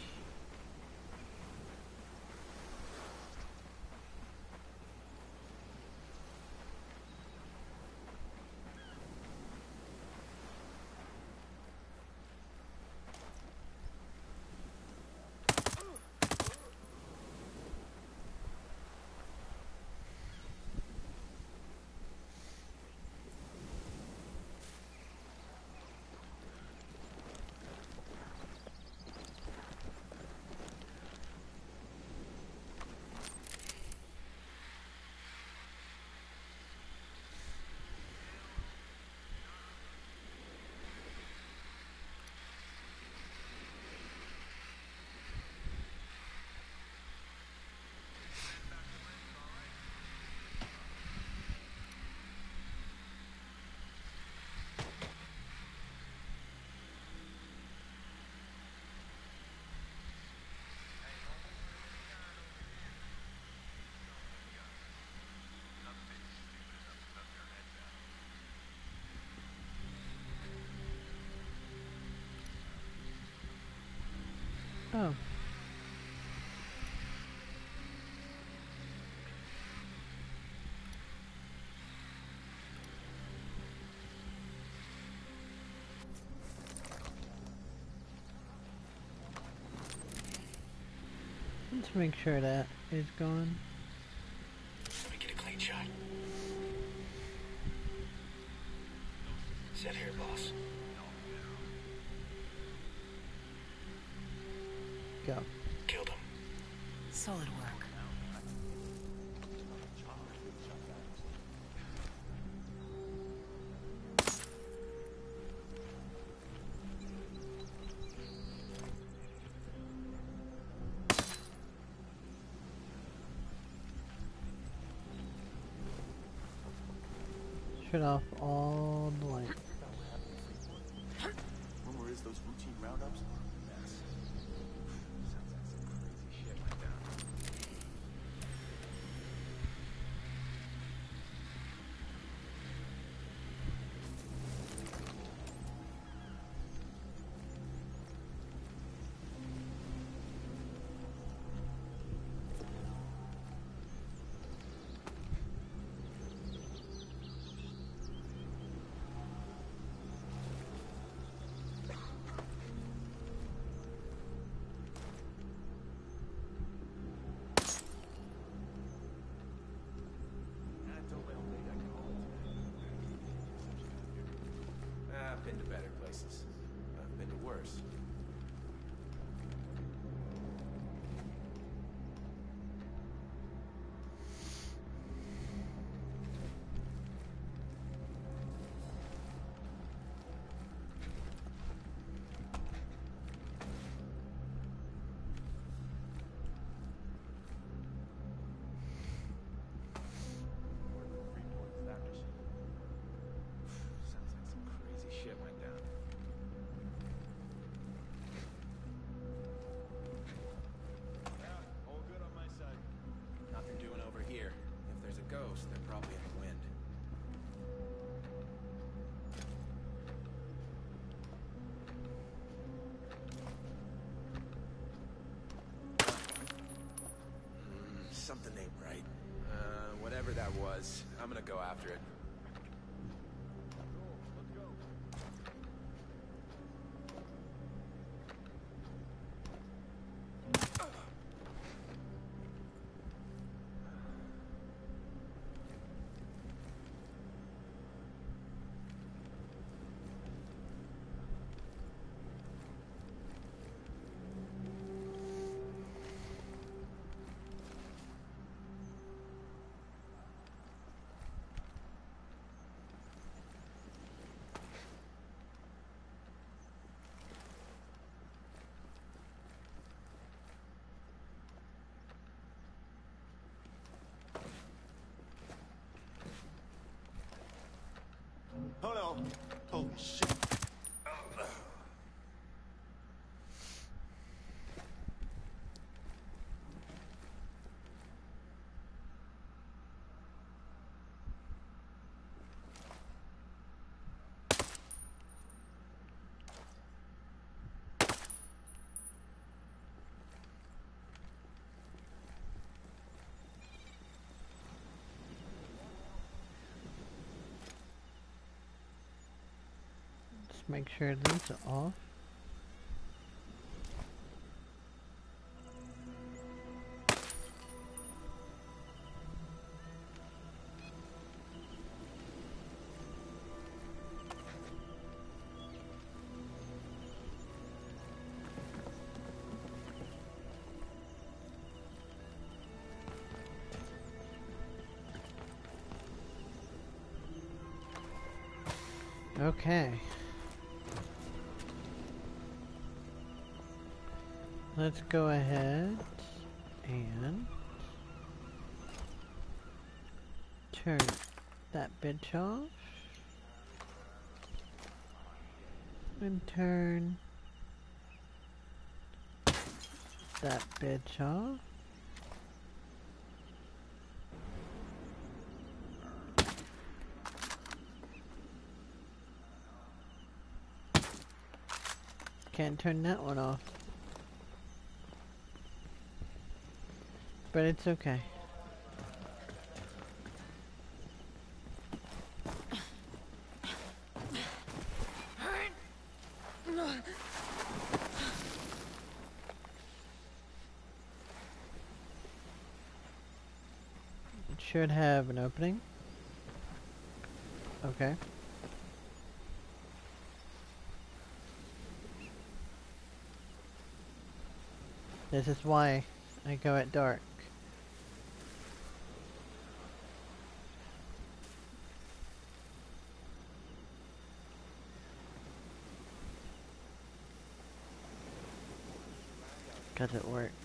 Oh. Let's make sure that is gone. Let me get a clean shot. Set here, boss. Go. Killed him. Solid work. Shut off all the lights. Rumor is those routine roundups are a mess. Sounds like some crazy shit went down. something ain't right. Uh, whatever that was, I'm gonna go after it. Oh no! Holy shit! Let's make sure these are off. Okay. Let's go ahead and turn that bitch off and turn that bitch off. Can't turn that one off. But it's okay. It should have an opening. Okay. This is why I go at dark. Because it works.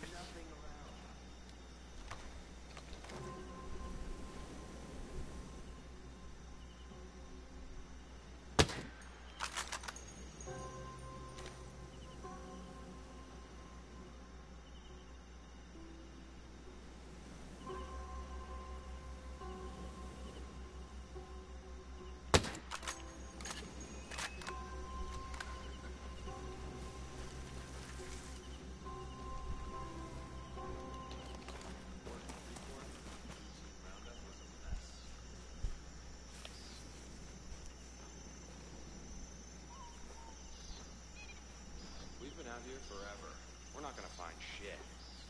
We've been out here forever. We're not gonna find shit.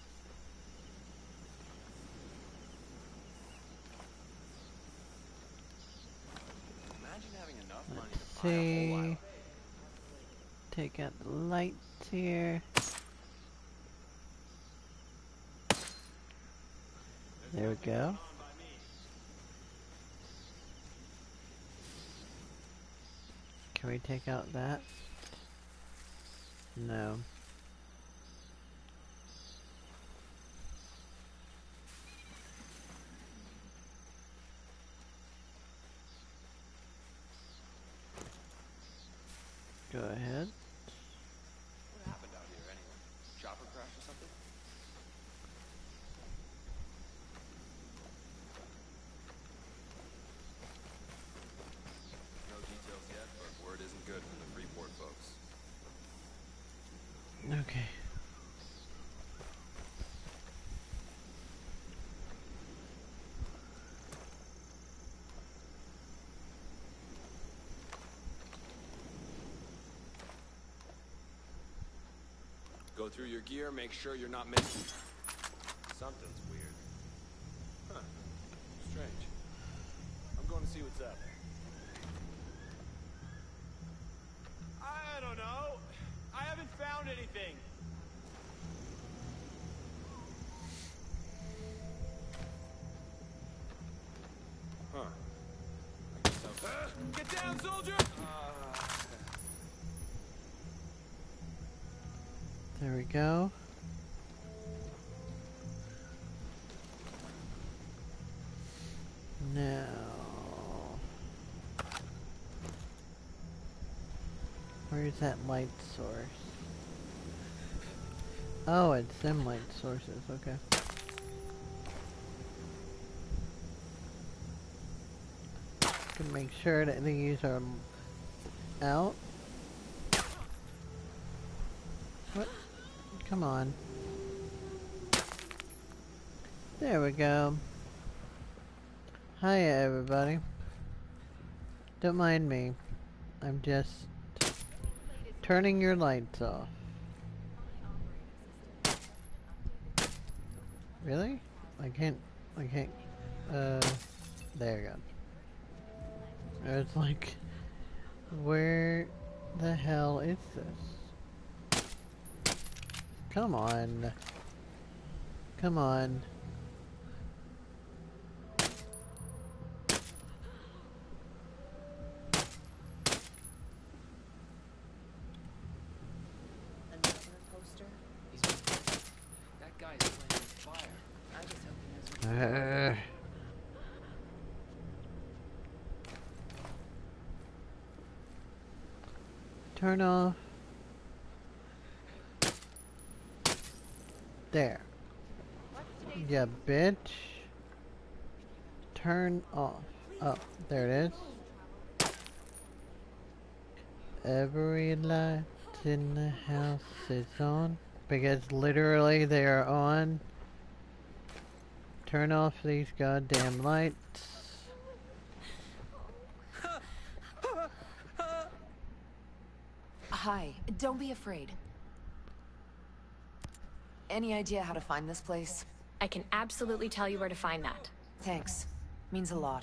Imagine having enough money Let's to buy a whole see. island. Take out the lights here. There we go. Can we take out that? No. Go ahead. What happened out here anyway? Chopper crash or something? No details yet, but word isn't good from the Freeport folks. Okay. Go through your gear, make sure you're not missing. Something's weird. Huh. Strange. I'm going to see what's up. I don't know. I haven't found anything. Huh. I guess I'll... Uh, get down, soldier! Uh... There we go. Now, where's that light source? Oh, it's them light sources, okay. Can make sure that these are out. What? Come on. There we go. Hiya, everybody. Don't mind me. I'm just turning your lights off. Really? I can't, I can't, uh, there you go. It's like, where the hell is this? Come on. Come on. Uh, turn off. There. Yeah, bitch. Turn off. Oh, there it is. Every light in the house is on. Because literally they are on. Turn off these goddamn lights. Hi, don't be afraid. Any idea how to find this place? I can absolutely tell you where to find that. Thanks. Means a lot.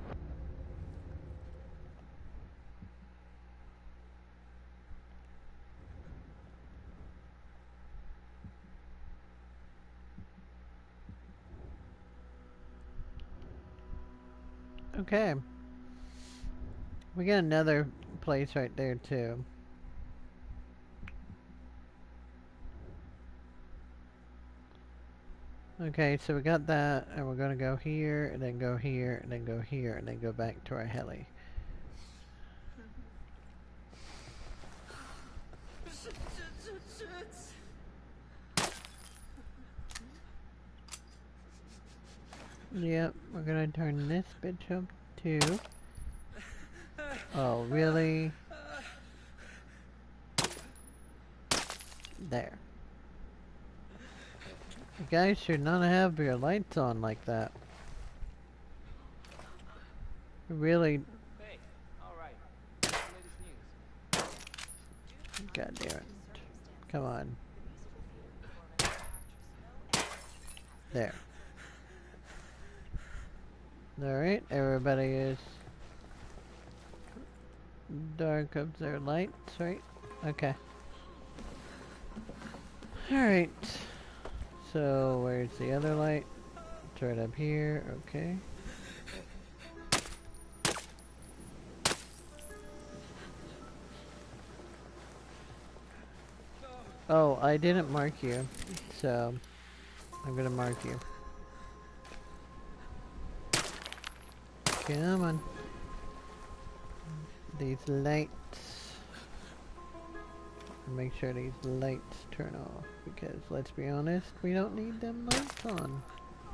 Okay. We got another place right there too. Okay, so we got that, and we're gonna go here, and then go here, and then go here, and then go back to our heli. Yep, we're gonna turn this bitch up too. Oh, really? There. You guys should not have your lights on like that. Really. Hey, alright. Latest news. God damn it. Come on. There. Alright, everybody is dark of their lights, right? Okay. Alright. So, where's the other light? It's right up here, okay. Oh, I didn't mark you, so I'm gonna mark you. Come on. These lights. Make sure these lights turn off, because let's be honest, we don't need them lights on.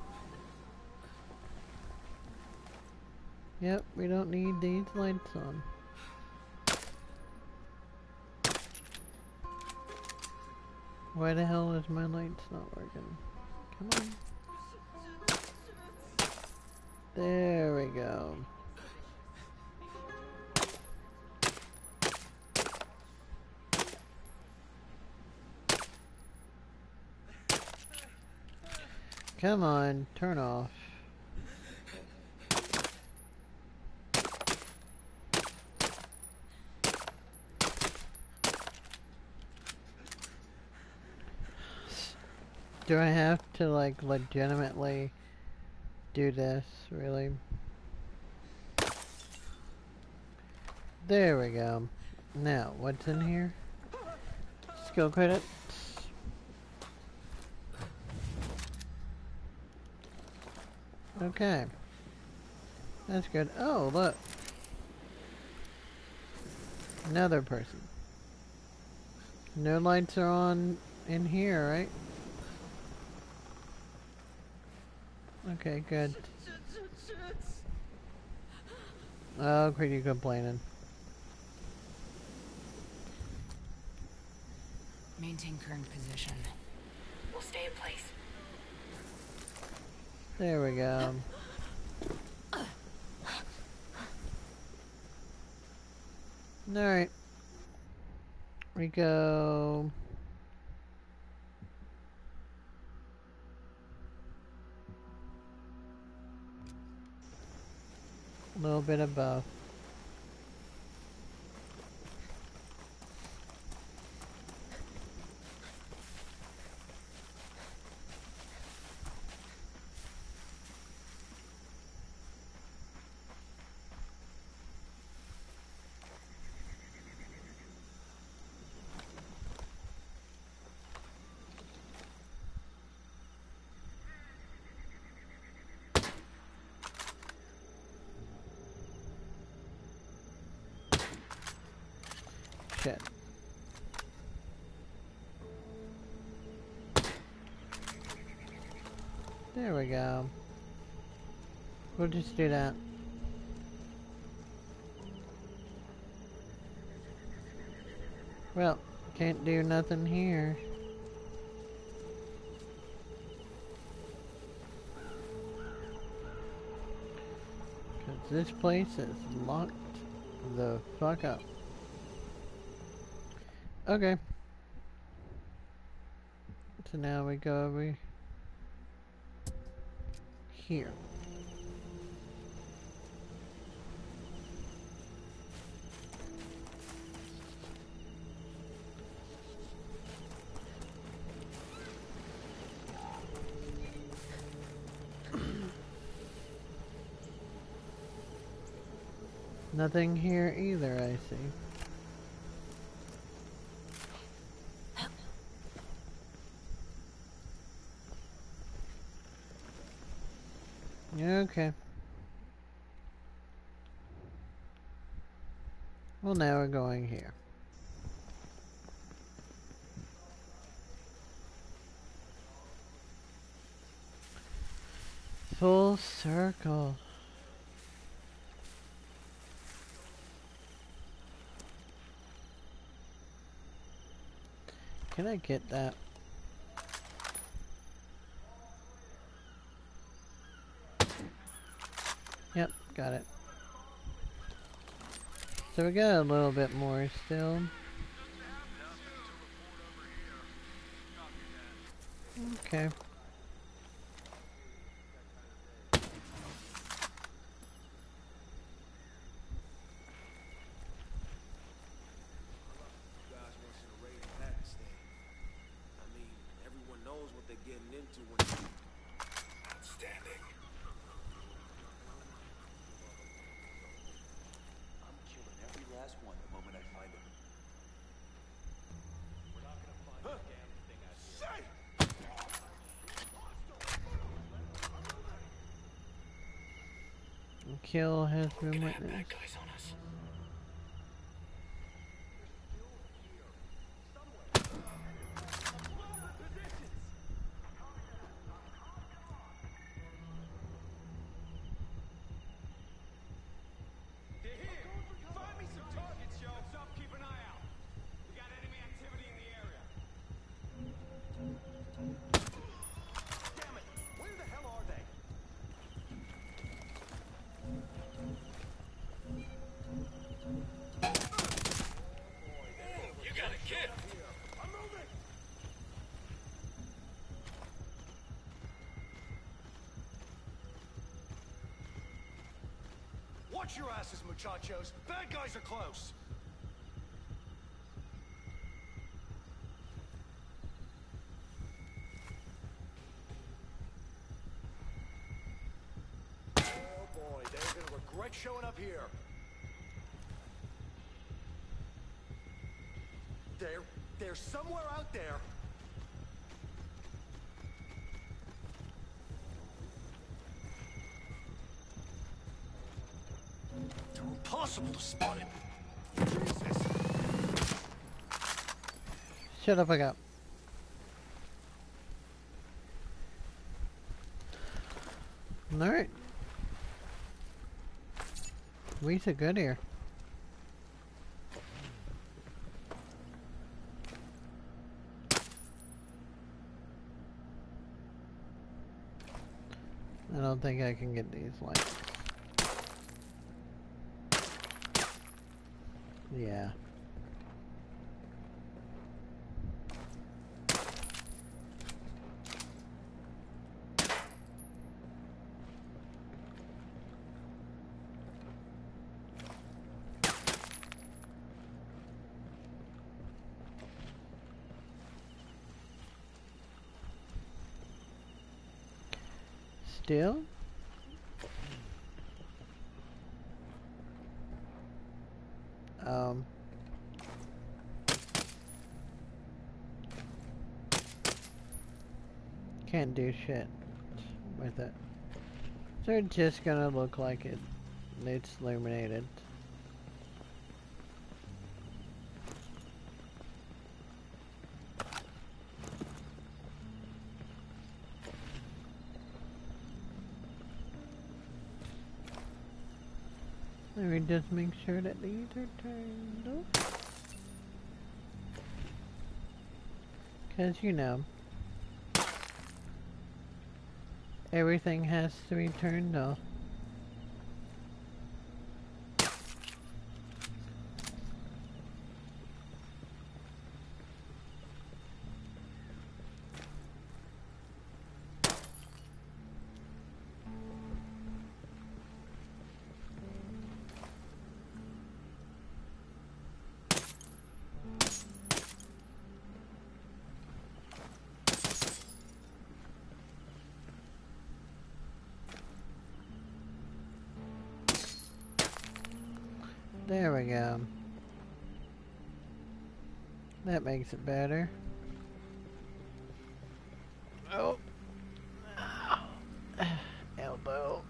Yep, we don't need these lights on. Why the hell is my lights not working? Come on. There we go. Come on, turn off. Do I have to, like, legitimately do this, really? There we go. Now, what's in here? Skill credits. Okay. That's good. Oh, look. Another person. No lights are on in here, right? Okay, good. Oh, quit you complaining. Maintain current position. We'll stay in place. There we go. Alright. We go... a little bit above. Shit. There we go. We'll just do that. Well, can't do nothing here. Cause this place is locked the fuck up. Okay. So now we go over here. Nothing here either, I see. Okay. Well, now we're going here. Full circle. Can I get that? Yep, got it. So we got a little bit more still. Okay. Outstanding. I'm killing every last one the moment I find them. We're not gonna find a damn thing out here. Kill has been Gonna have bad witnessed. guys on us. Watch your asses, muchachos. Bad guys are close. Oh boy, they're gonna regret showing up here. They're, they're somewhere out there. It's impossible to spot him. Jesus. Shut up, I got. Alright. We are good here. I don't think I can get these lights. Yeah. Still? Um. Can't do shit with it. They're just gonna look like it. It's illuminated. Let me just make sure that these are turned off. Cause you know, everything has to be turned off. There we go. That makes it better. Oh. Elbow.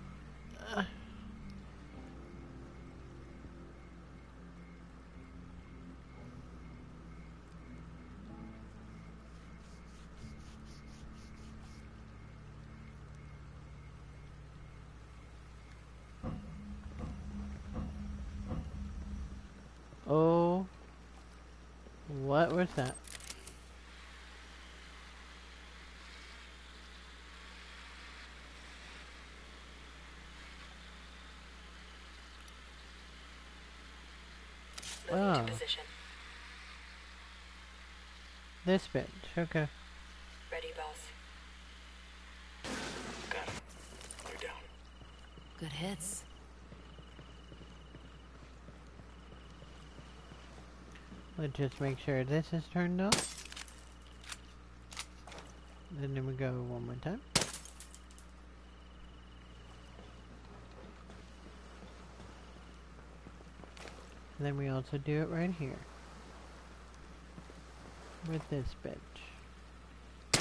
Oh, what was that? Oh, this bitch, okay. Ready, boss. Got him. You're down. Good hits. Let's just make sure this is turned off. And then we go one more time. And then we also do it right here. With this bitch.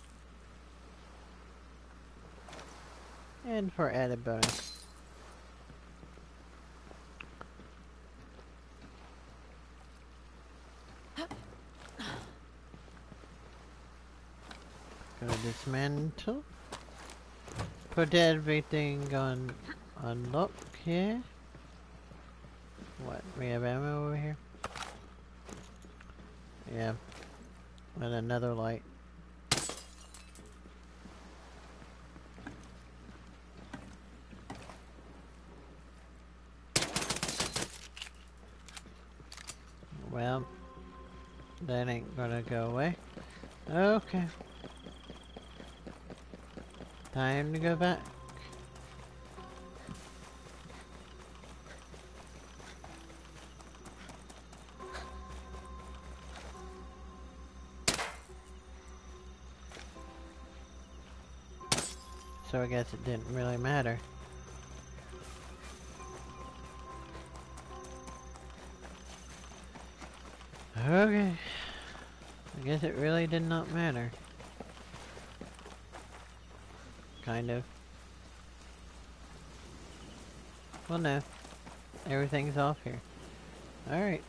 And for added bonus. Go to dismantle. Put everything on unlock here. What? We have ammo over here? Yeah. And another light. Well, that ain't gonna go away. Okay. Time to go back. so I guess it didn't really matter. Okay. I guess it really did not matter. Kind of. Well, no. Everything's off here. Alright.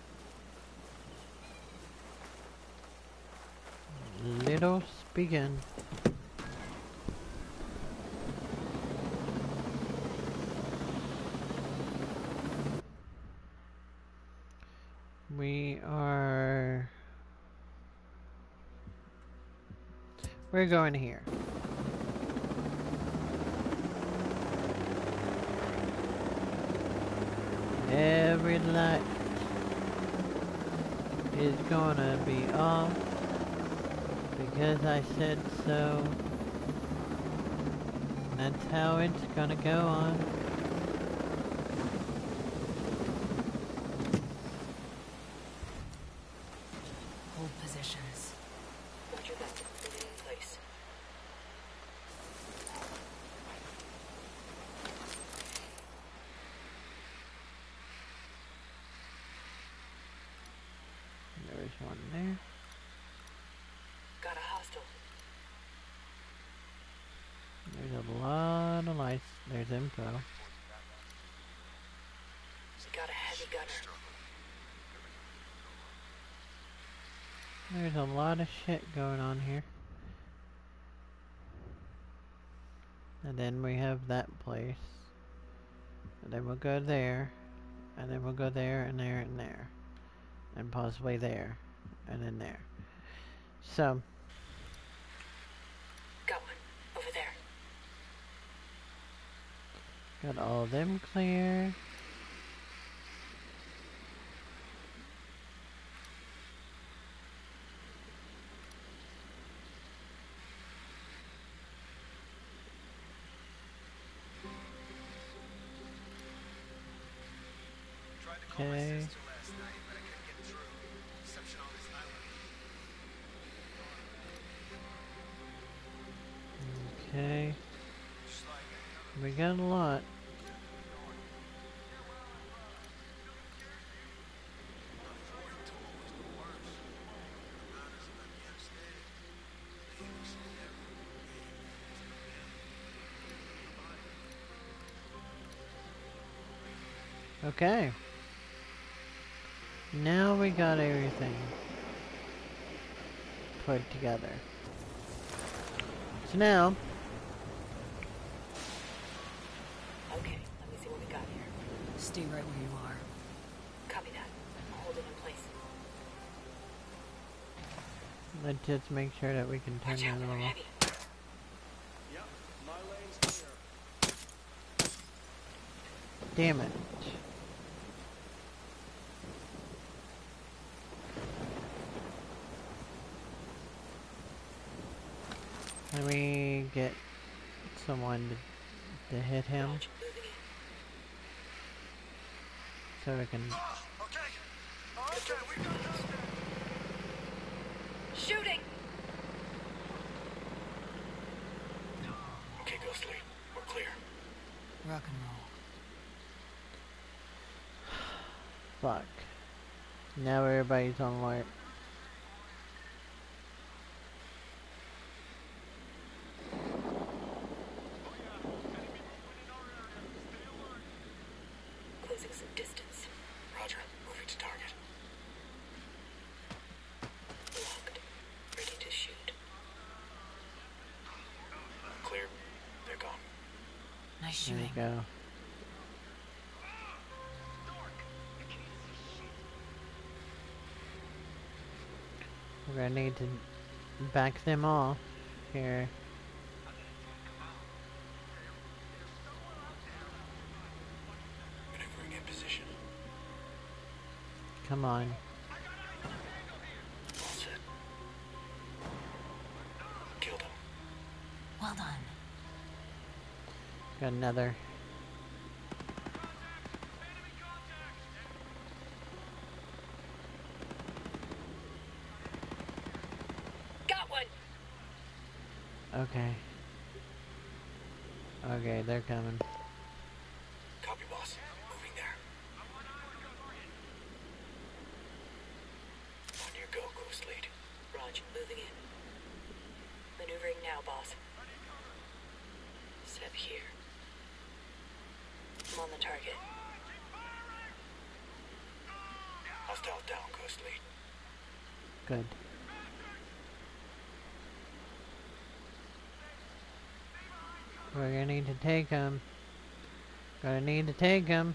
Let us begin. We are... We're going here. Every light is gonna be off because I said so. That's how it's gonna go on. Hold positions. Roger that. Moving in place. There's one there. Got a hostile. There's a lot of lights. There's info. Got a heavy gunner. There's a lot of shit going on here. And then we have that place. And then we'll go there. And then we'll go there and there and there. And possibly there. And then there. So. Got one. Over there. Got all of them clear. Okay. Okay. We got a lot. Okay. Now we got everything put together. So now, Okay, let me see what we got here. Stay right where you are. Copy that. I'll hold it in place. let's just make sure that we can turn Watch out, that they're off. heavy. Yep, my lane's clear. Damn it. Let me get someone to, to hit him Dodge, moving in. so we can... Okay. Okay, we got this. Shooting! Okay, Ghostly. We're clear. Rock and roll. Fuck. Now everybody's on alert. Closing some distance. Roger. Moving to target. Locked. Ready to shoot. Clear. They're gone. Nice There you shooting. go. We're gonna need to back them off here. Maneuvering in position. Come on. All set. Killed him. Well done. Got another. Got one! Okay. Okay, they're coming. Copy, boss. Moving there. On your go, Ghost Lead. Raj, moving in. Maneuvering now, boss. Set here. I'm on the target. Hostile down, Ghost Lead. Good. We're gonna need to take him. Gonna need to take him.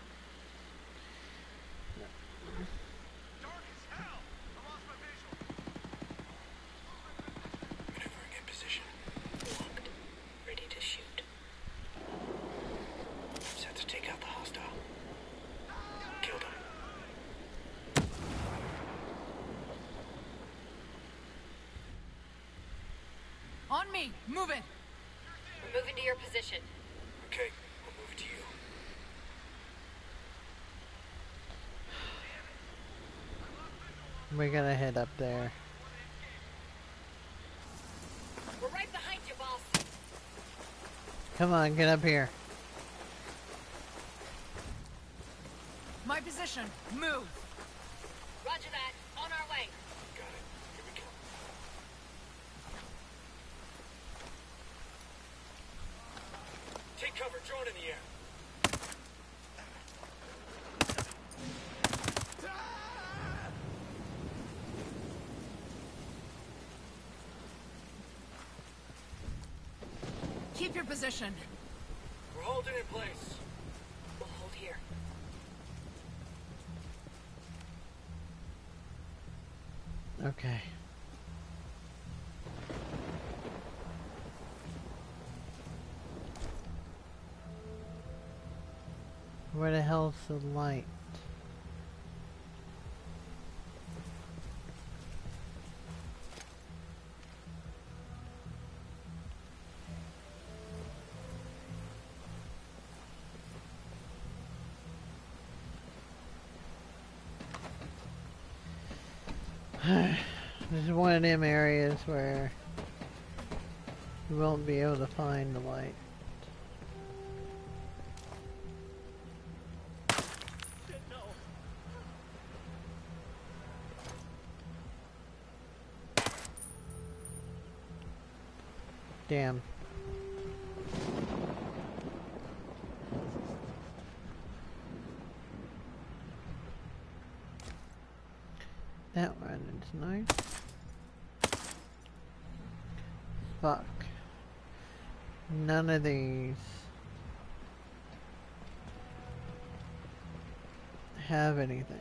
Maneuvering in position. Locked. Ready to shoot. Set to take out the hostile. Killed him. On me! Move it! We're moving to your position. Okay, we'll move it to you. We gotta head up there. We're right behind you, boss. Come on, get up here. My position! Move! Roger that. On our way. Got it. Here we go. Take cover, drone in the air. Keep your position. We're holding in place. We'll hold here. Okay. Where the hell's the light? This is one of them areas where you won't be able to find the light. Damn. That one is nice. Fuck. None of these have anything.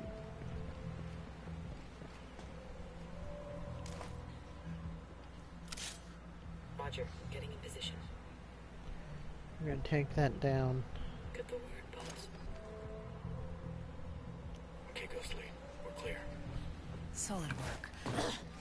Roger. Getting in position. We're gonna take that down. Get the word, boss. Okay, Ghost Lead. We're clear. Solid work.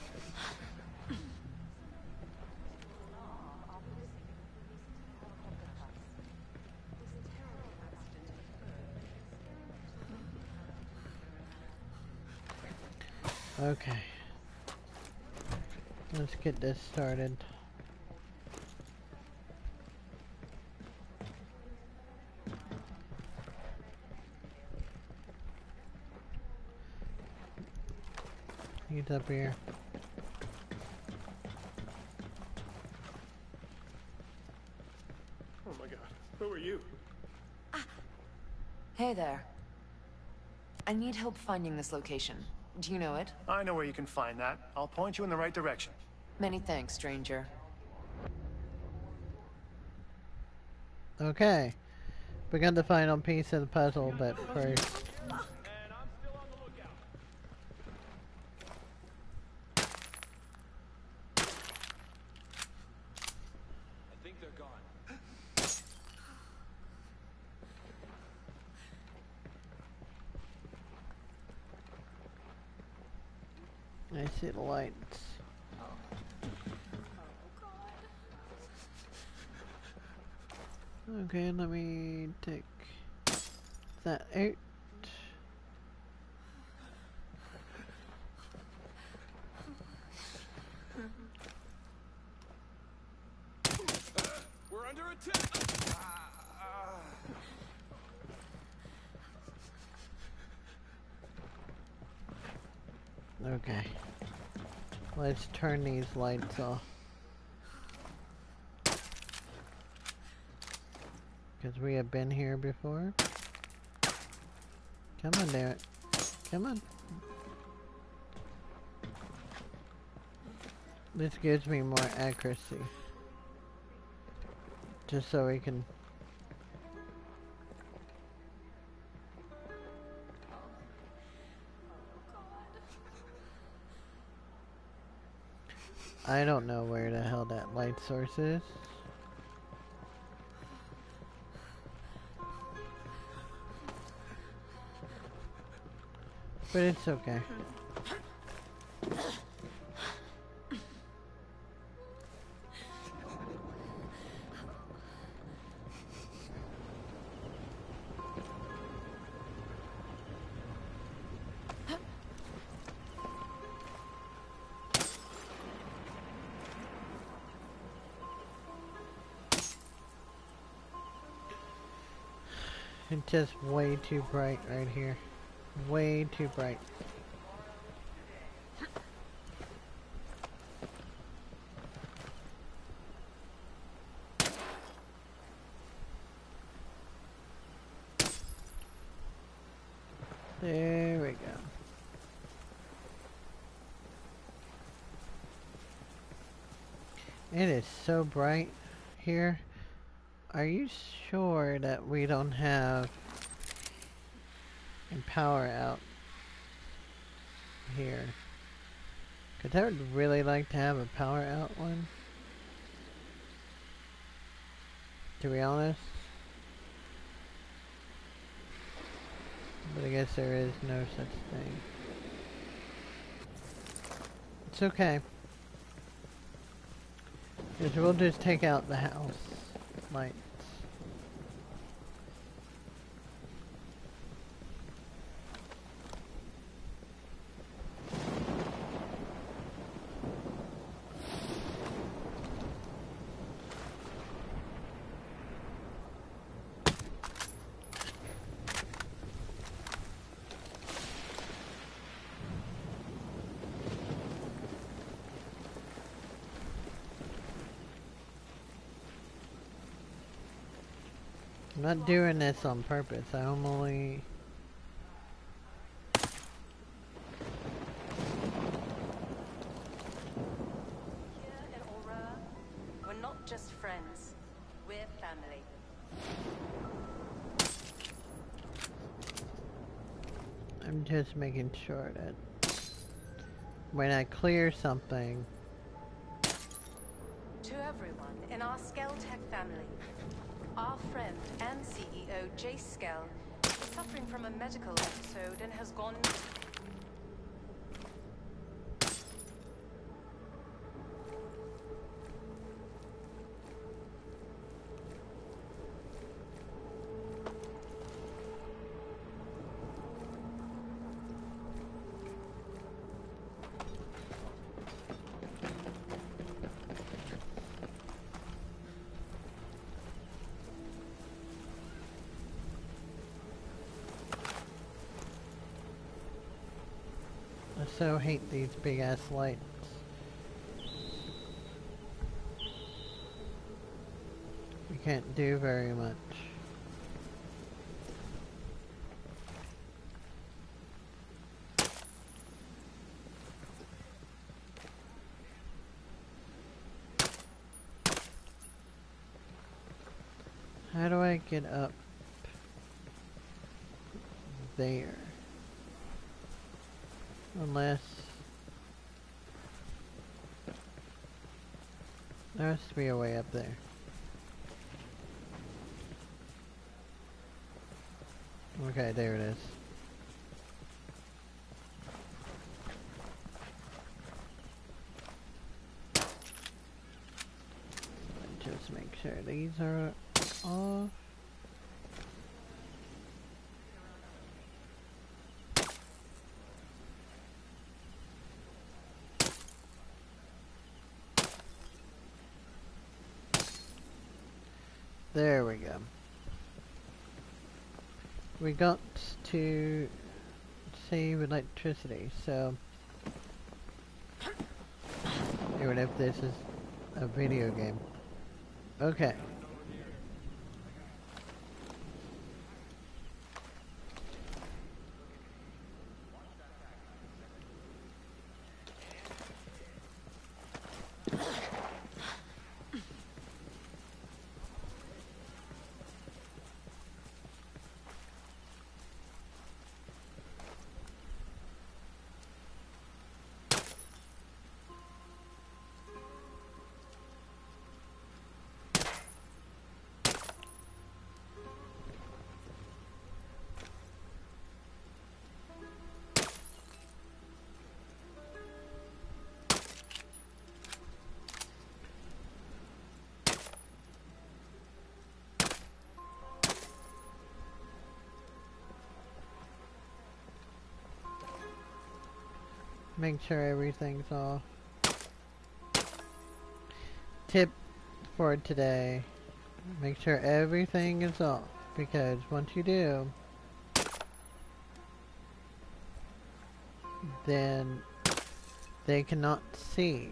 Okay. Let's get this started. He's up here. Oh my god. Who are you? Hey there. I need help finding this location. Do you know it? I know where you can find that. I'll point you in the right direction. Many thanks, stranger. Okay. We got the final piece of the puzzle, but first. I think they're gone. I see the lights. Okay, let me take that out. We're under attack. Okay. Let's turn these lights off. Because we have been here before. Come on, damn it. Come on. This gives me more accuracy. Just so we can... I don't know where the hell that light source is. But it's okay. It's just way too bright right here. Way too bright. There we go. It is so bright here. Are you sure that we don't have a power out here? Because I would really like to have a power out one. To be honest. But I guess there is no such thing. It's okay. Because we'll just take out the house lights. I'm not doing this on purpose. I only... Here in Aura, we're not just friends. We're family. I'm just making sure that when I clear something... To everyone in our Skelltech family, our friend and C E O Jace Skell is suffering from a medical episode and has gone... I so hate these big ass lights. You can't do very much. How do I get up there? Unless... there has to be a way up there. Okay, there it is. Just make sure these are off. There we go. We got to save electricity, so Even if this is a video game. Okay. Make sure everything's off. Tip for today. Make sure everything is off. Because once you do, then they cannot see.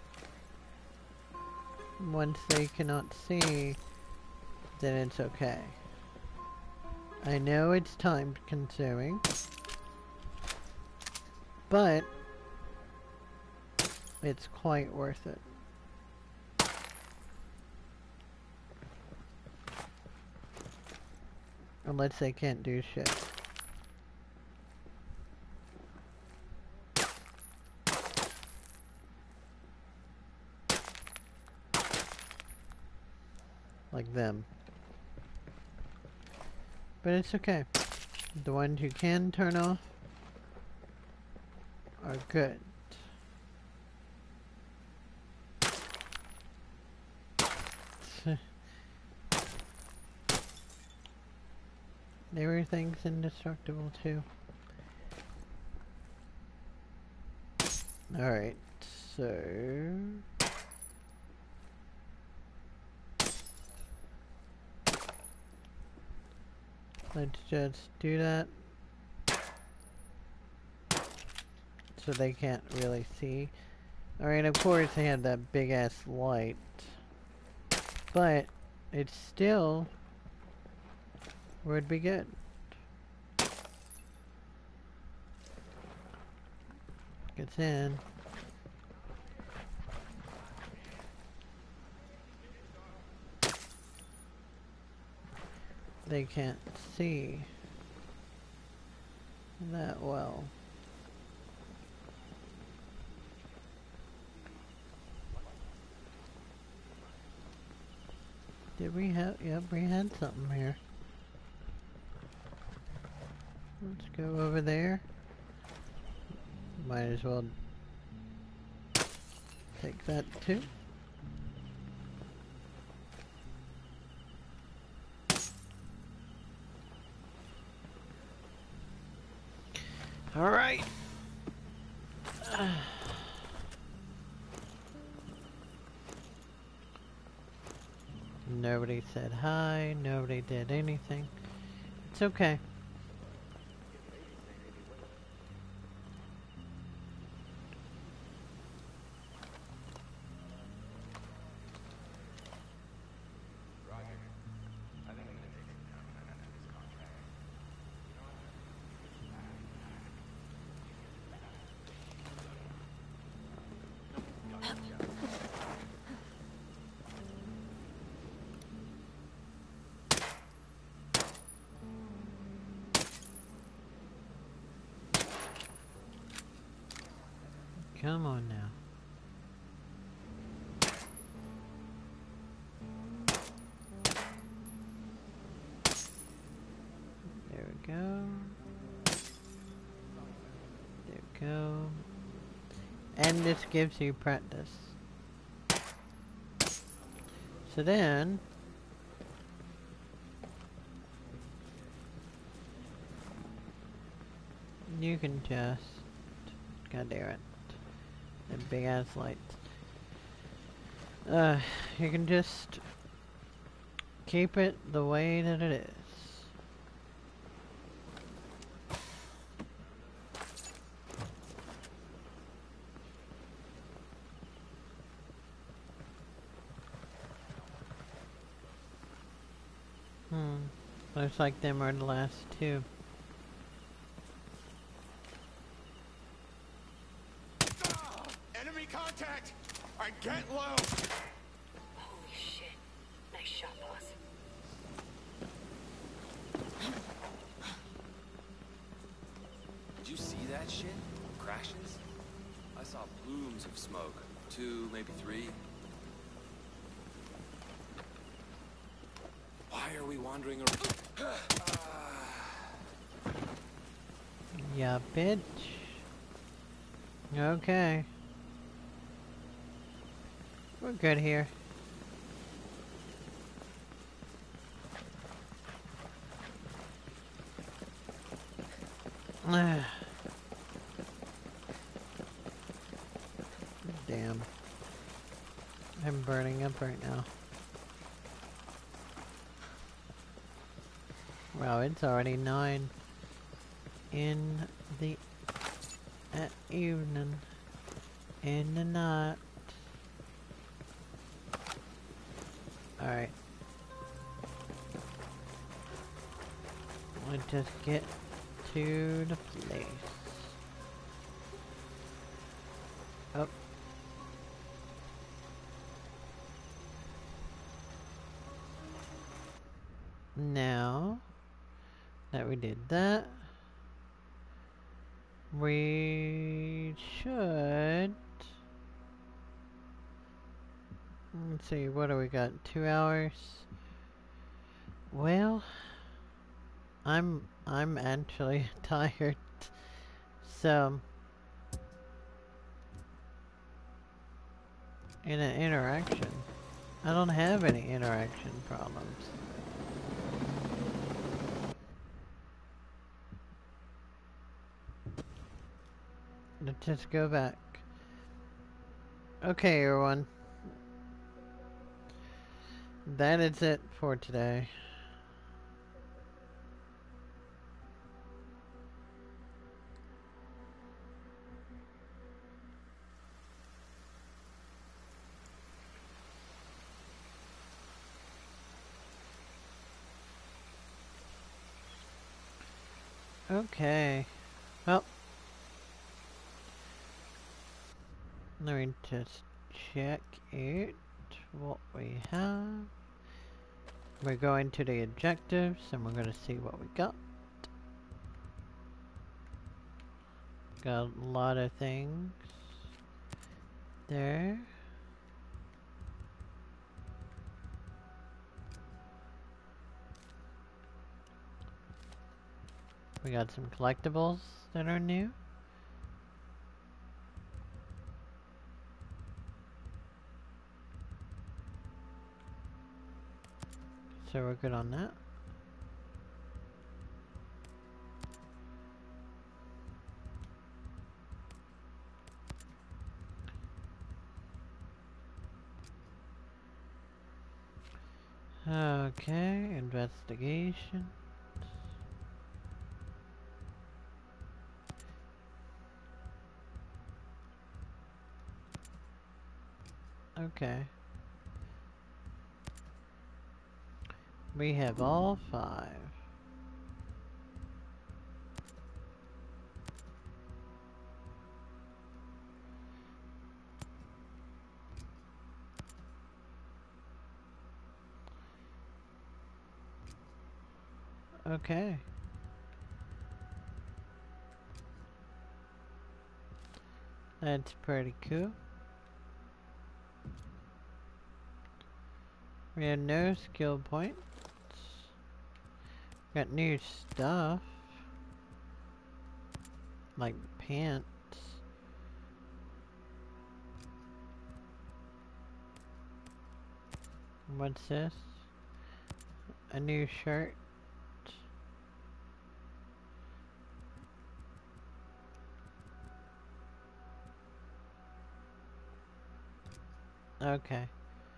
Once they cannot see, then it's okay. I know it's time consuming, but it's quite worth it. Unless they can't do shit. Like them. But it's okay. The ones you can turn off are good. Everything's indestructible too. Alright, so... let's just do that. So they can't really see. Alright, of course they have that big ass light. But it still would be good. Gets in. They can't see that well. Did we have, yep, we had something here. Let's go over there. Might as well take that too. All right. Uh. Nobody said hi, nobody did anything. It's okay. Come on now. There we go. There we go. And this gives you practice. So then, you can just, god damn it. The big ass lights. Uh, you can just keep it the way that it is. Hmm. Looks like them are the last two. Ah! Enemy contact! I get low! Holy shit. Nice shot, boss. Did you see that shit? Crashes? I saw plumes of smoke. Two, maybe three. Why are we wandering around? Yeah, bitch. Okay. We're good here. Damn. I'm burning up right now. Wow, it's already nine in the uh, evening, in the night. Alright. Let's just get to the place. Oh. Now that we did that, we should... Let's see, what do we got? Two hours? Well, I'm I'm actually tired, so in an interaction, I don't have any interaction problems. Let's just go back. Okay, everyone. That is it for today. Okay. Well, let me just check out what we have. We're going to the objectives and we're going to see what we got. Got a lot of things there. We got some collectibles that are new. So we're good on that. Okay, investigation. Okay. We have all five. Okay. That's pretty cool. We have no skill points. Got new stuff. Like pants. What's this? A new shirt. Okay.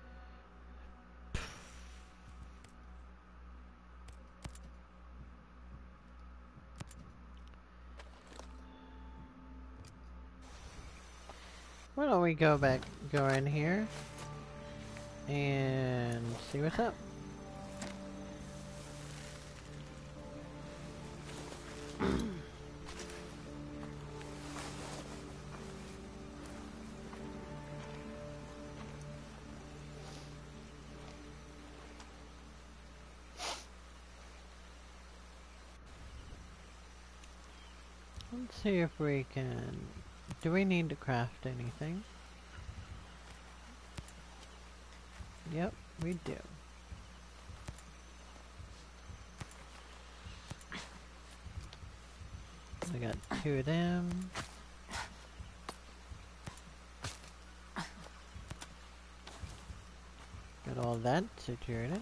Why don't we go back, go in here and see what's up. Let's see if we can... Do we need to craft anything? Yep, we do. We got two of them. Got all that situated.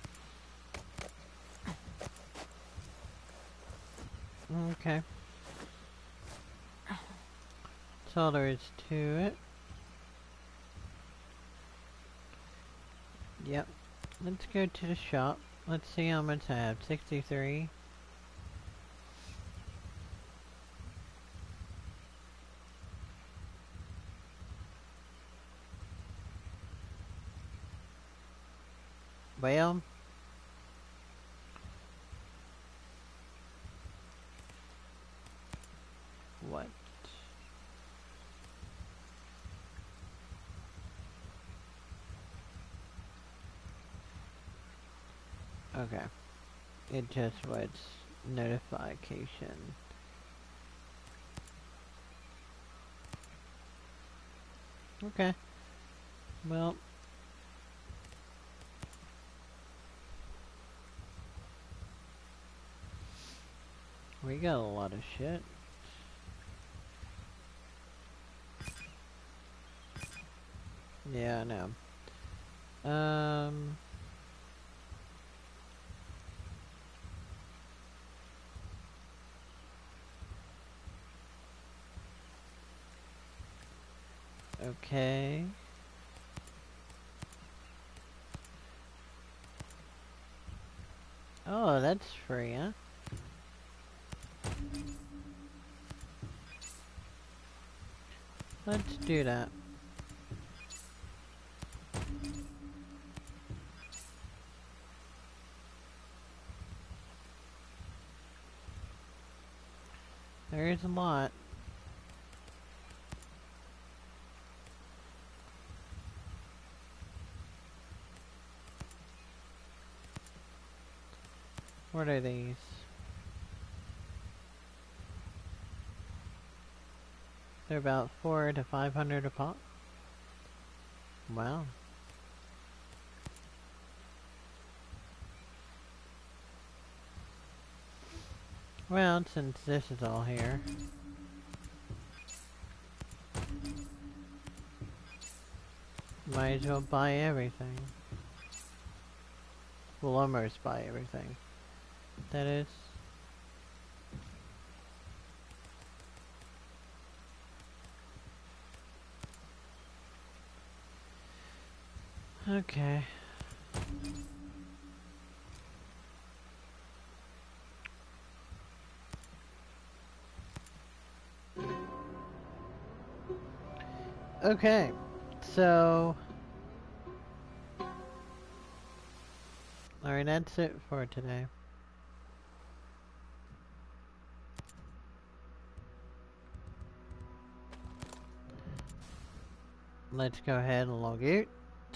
Okay. That's all there is to it. Yep. Let's go to the shop. Let's see how much I have. sixty-three. Well. What? Okay. It just was notification. Okay. Well. We got a lot of shit. Yeah, I know. Um... Okay. Oh, that's free, huh? Let's do that. There is a lot. What are these? They're about four to five hundred a pop. Wow. Well, since this is all here. Might as well buy everything. We'll almost buy everything. That is. Okay. Okay, so... Alright, that's it for today. Let's go ahead and log out.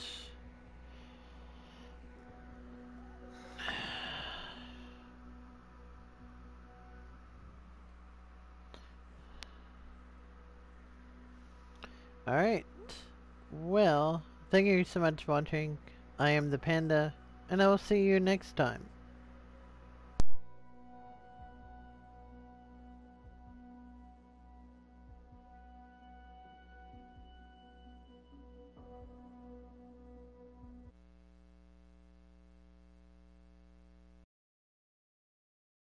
Alright. Well, thank you so much for watching. I am the Panda, and I will see you next time.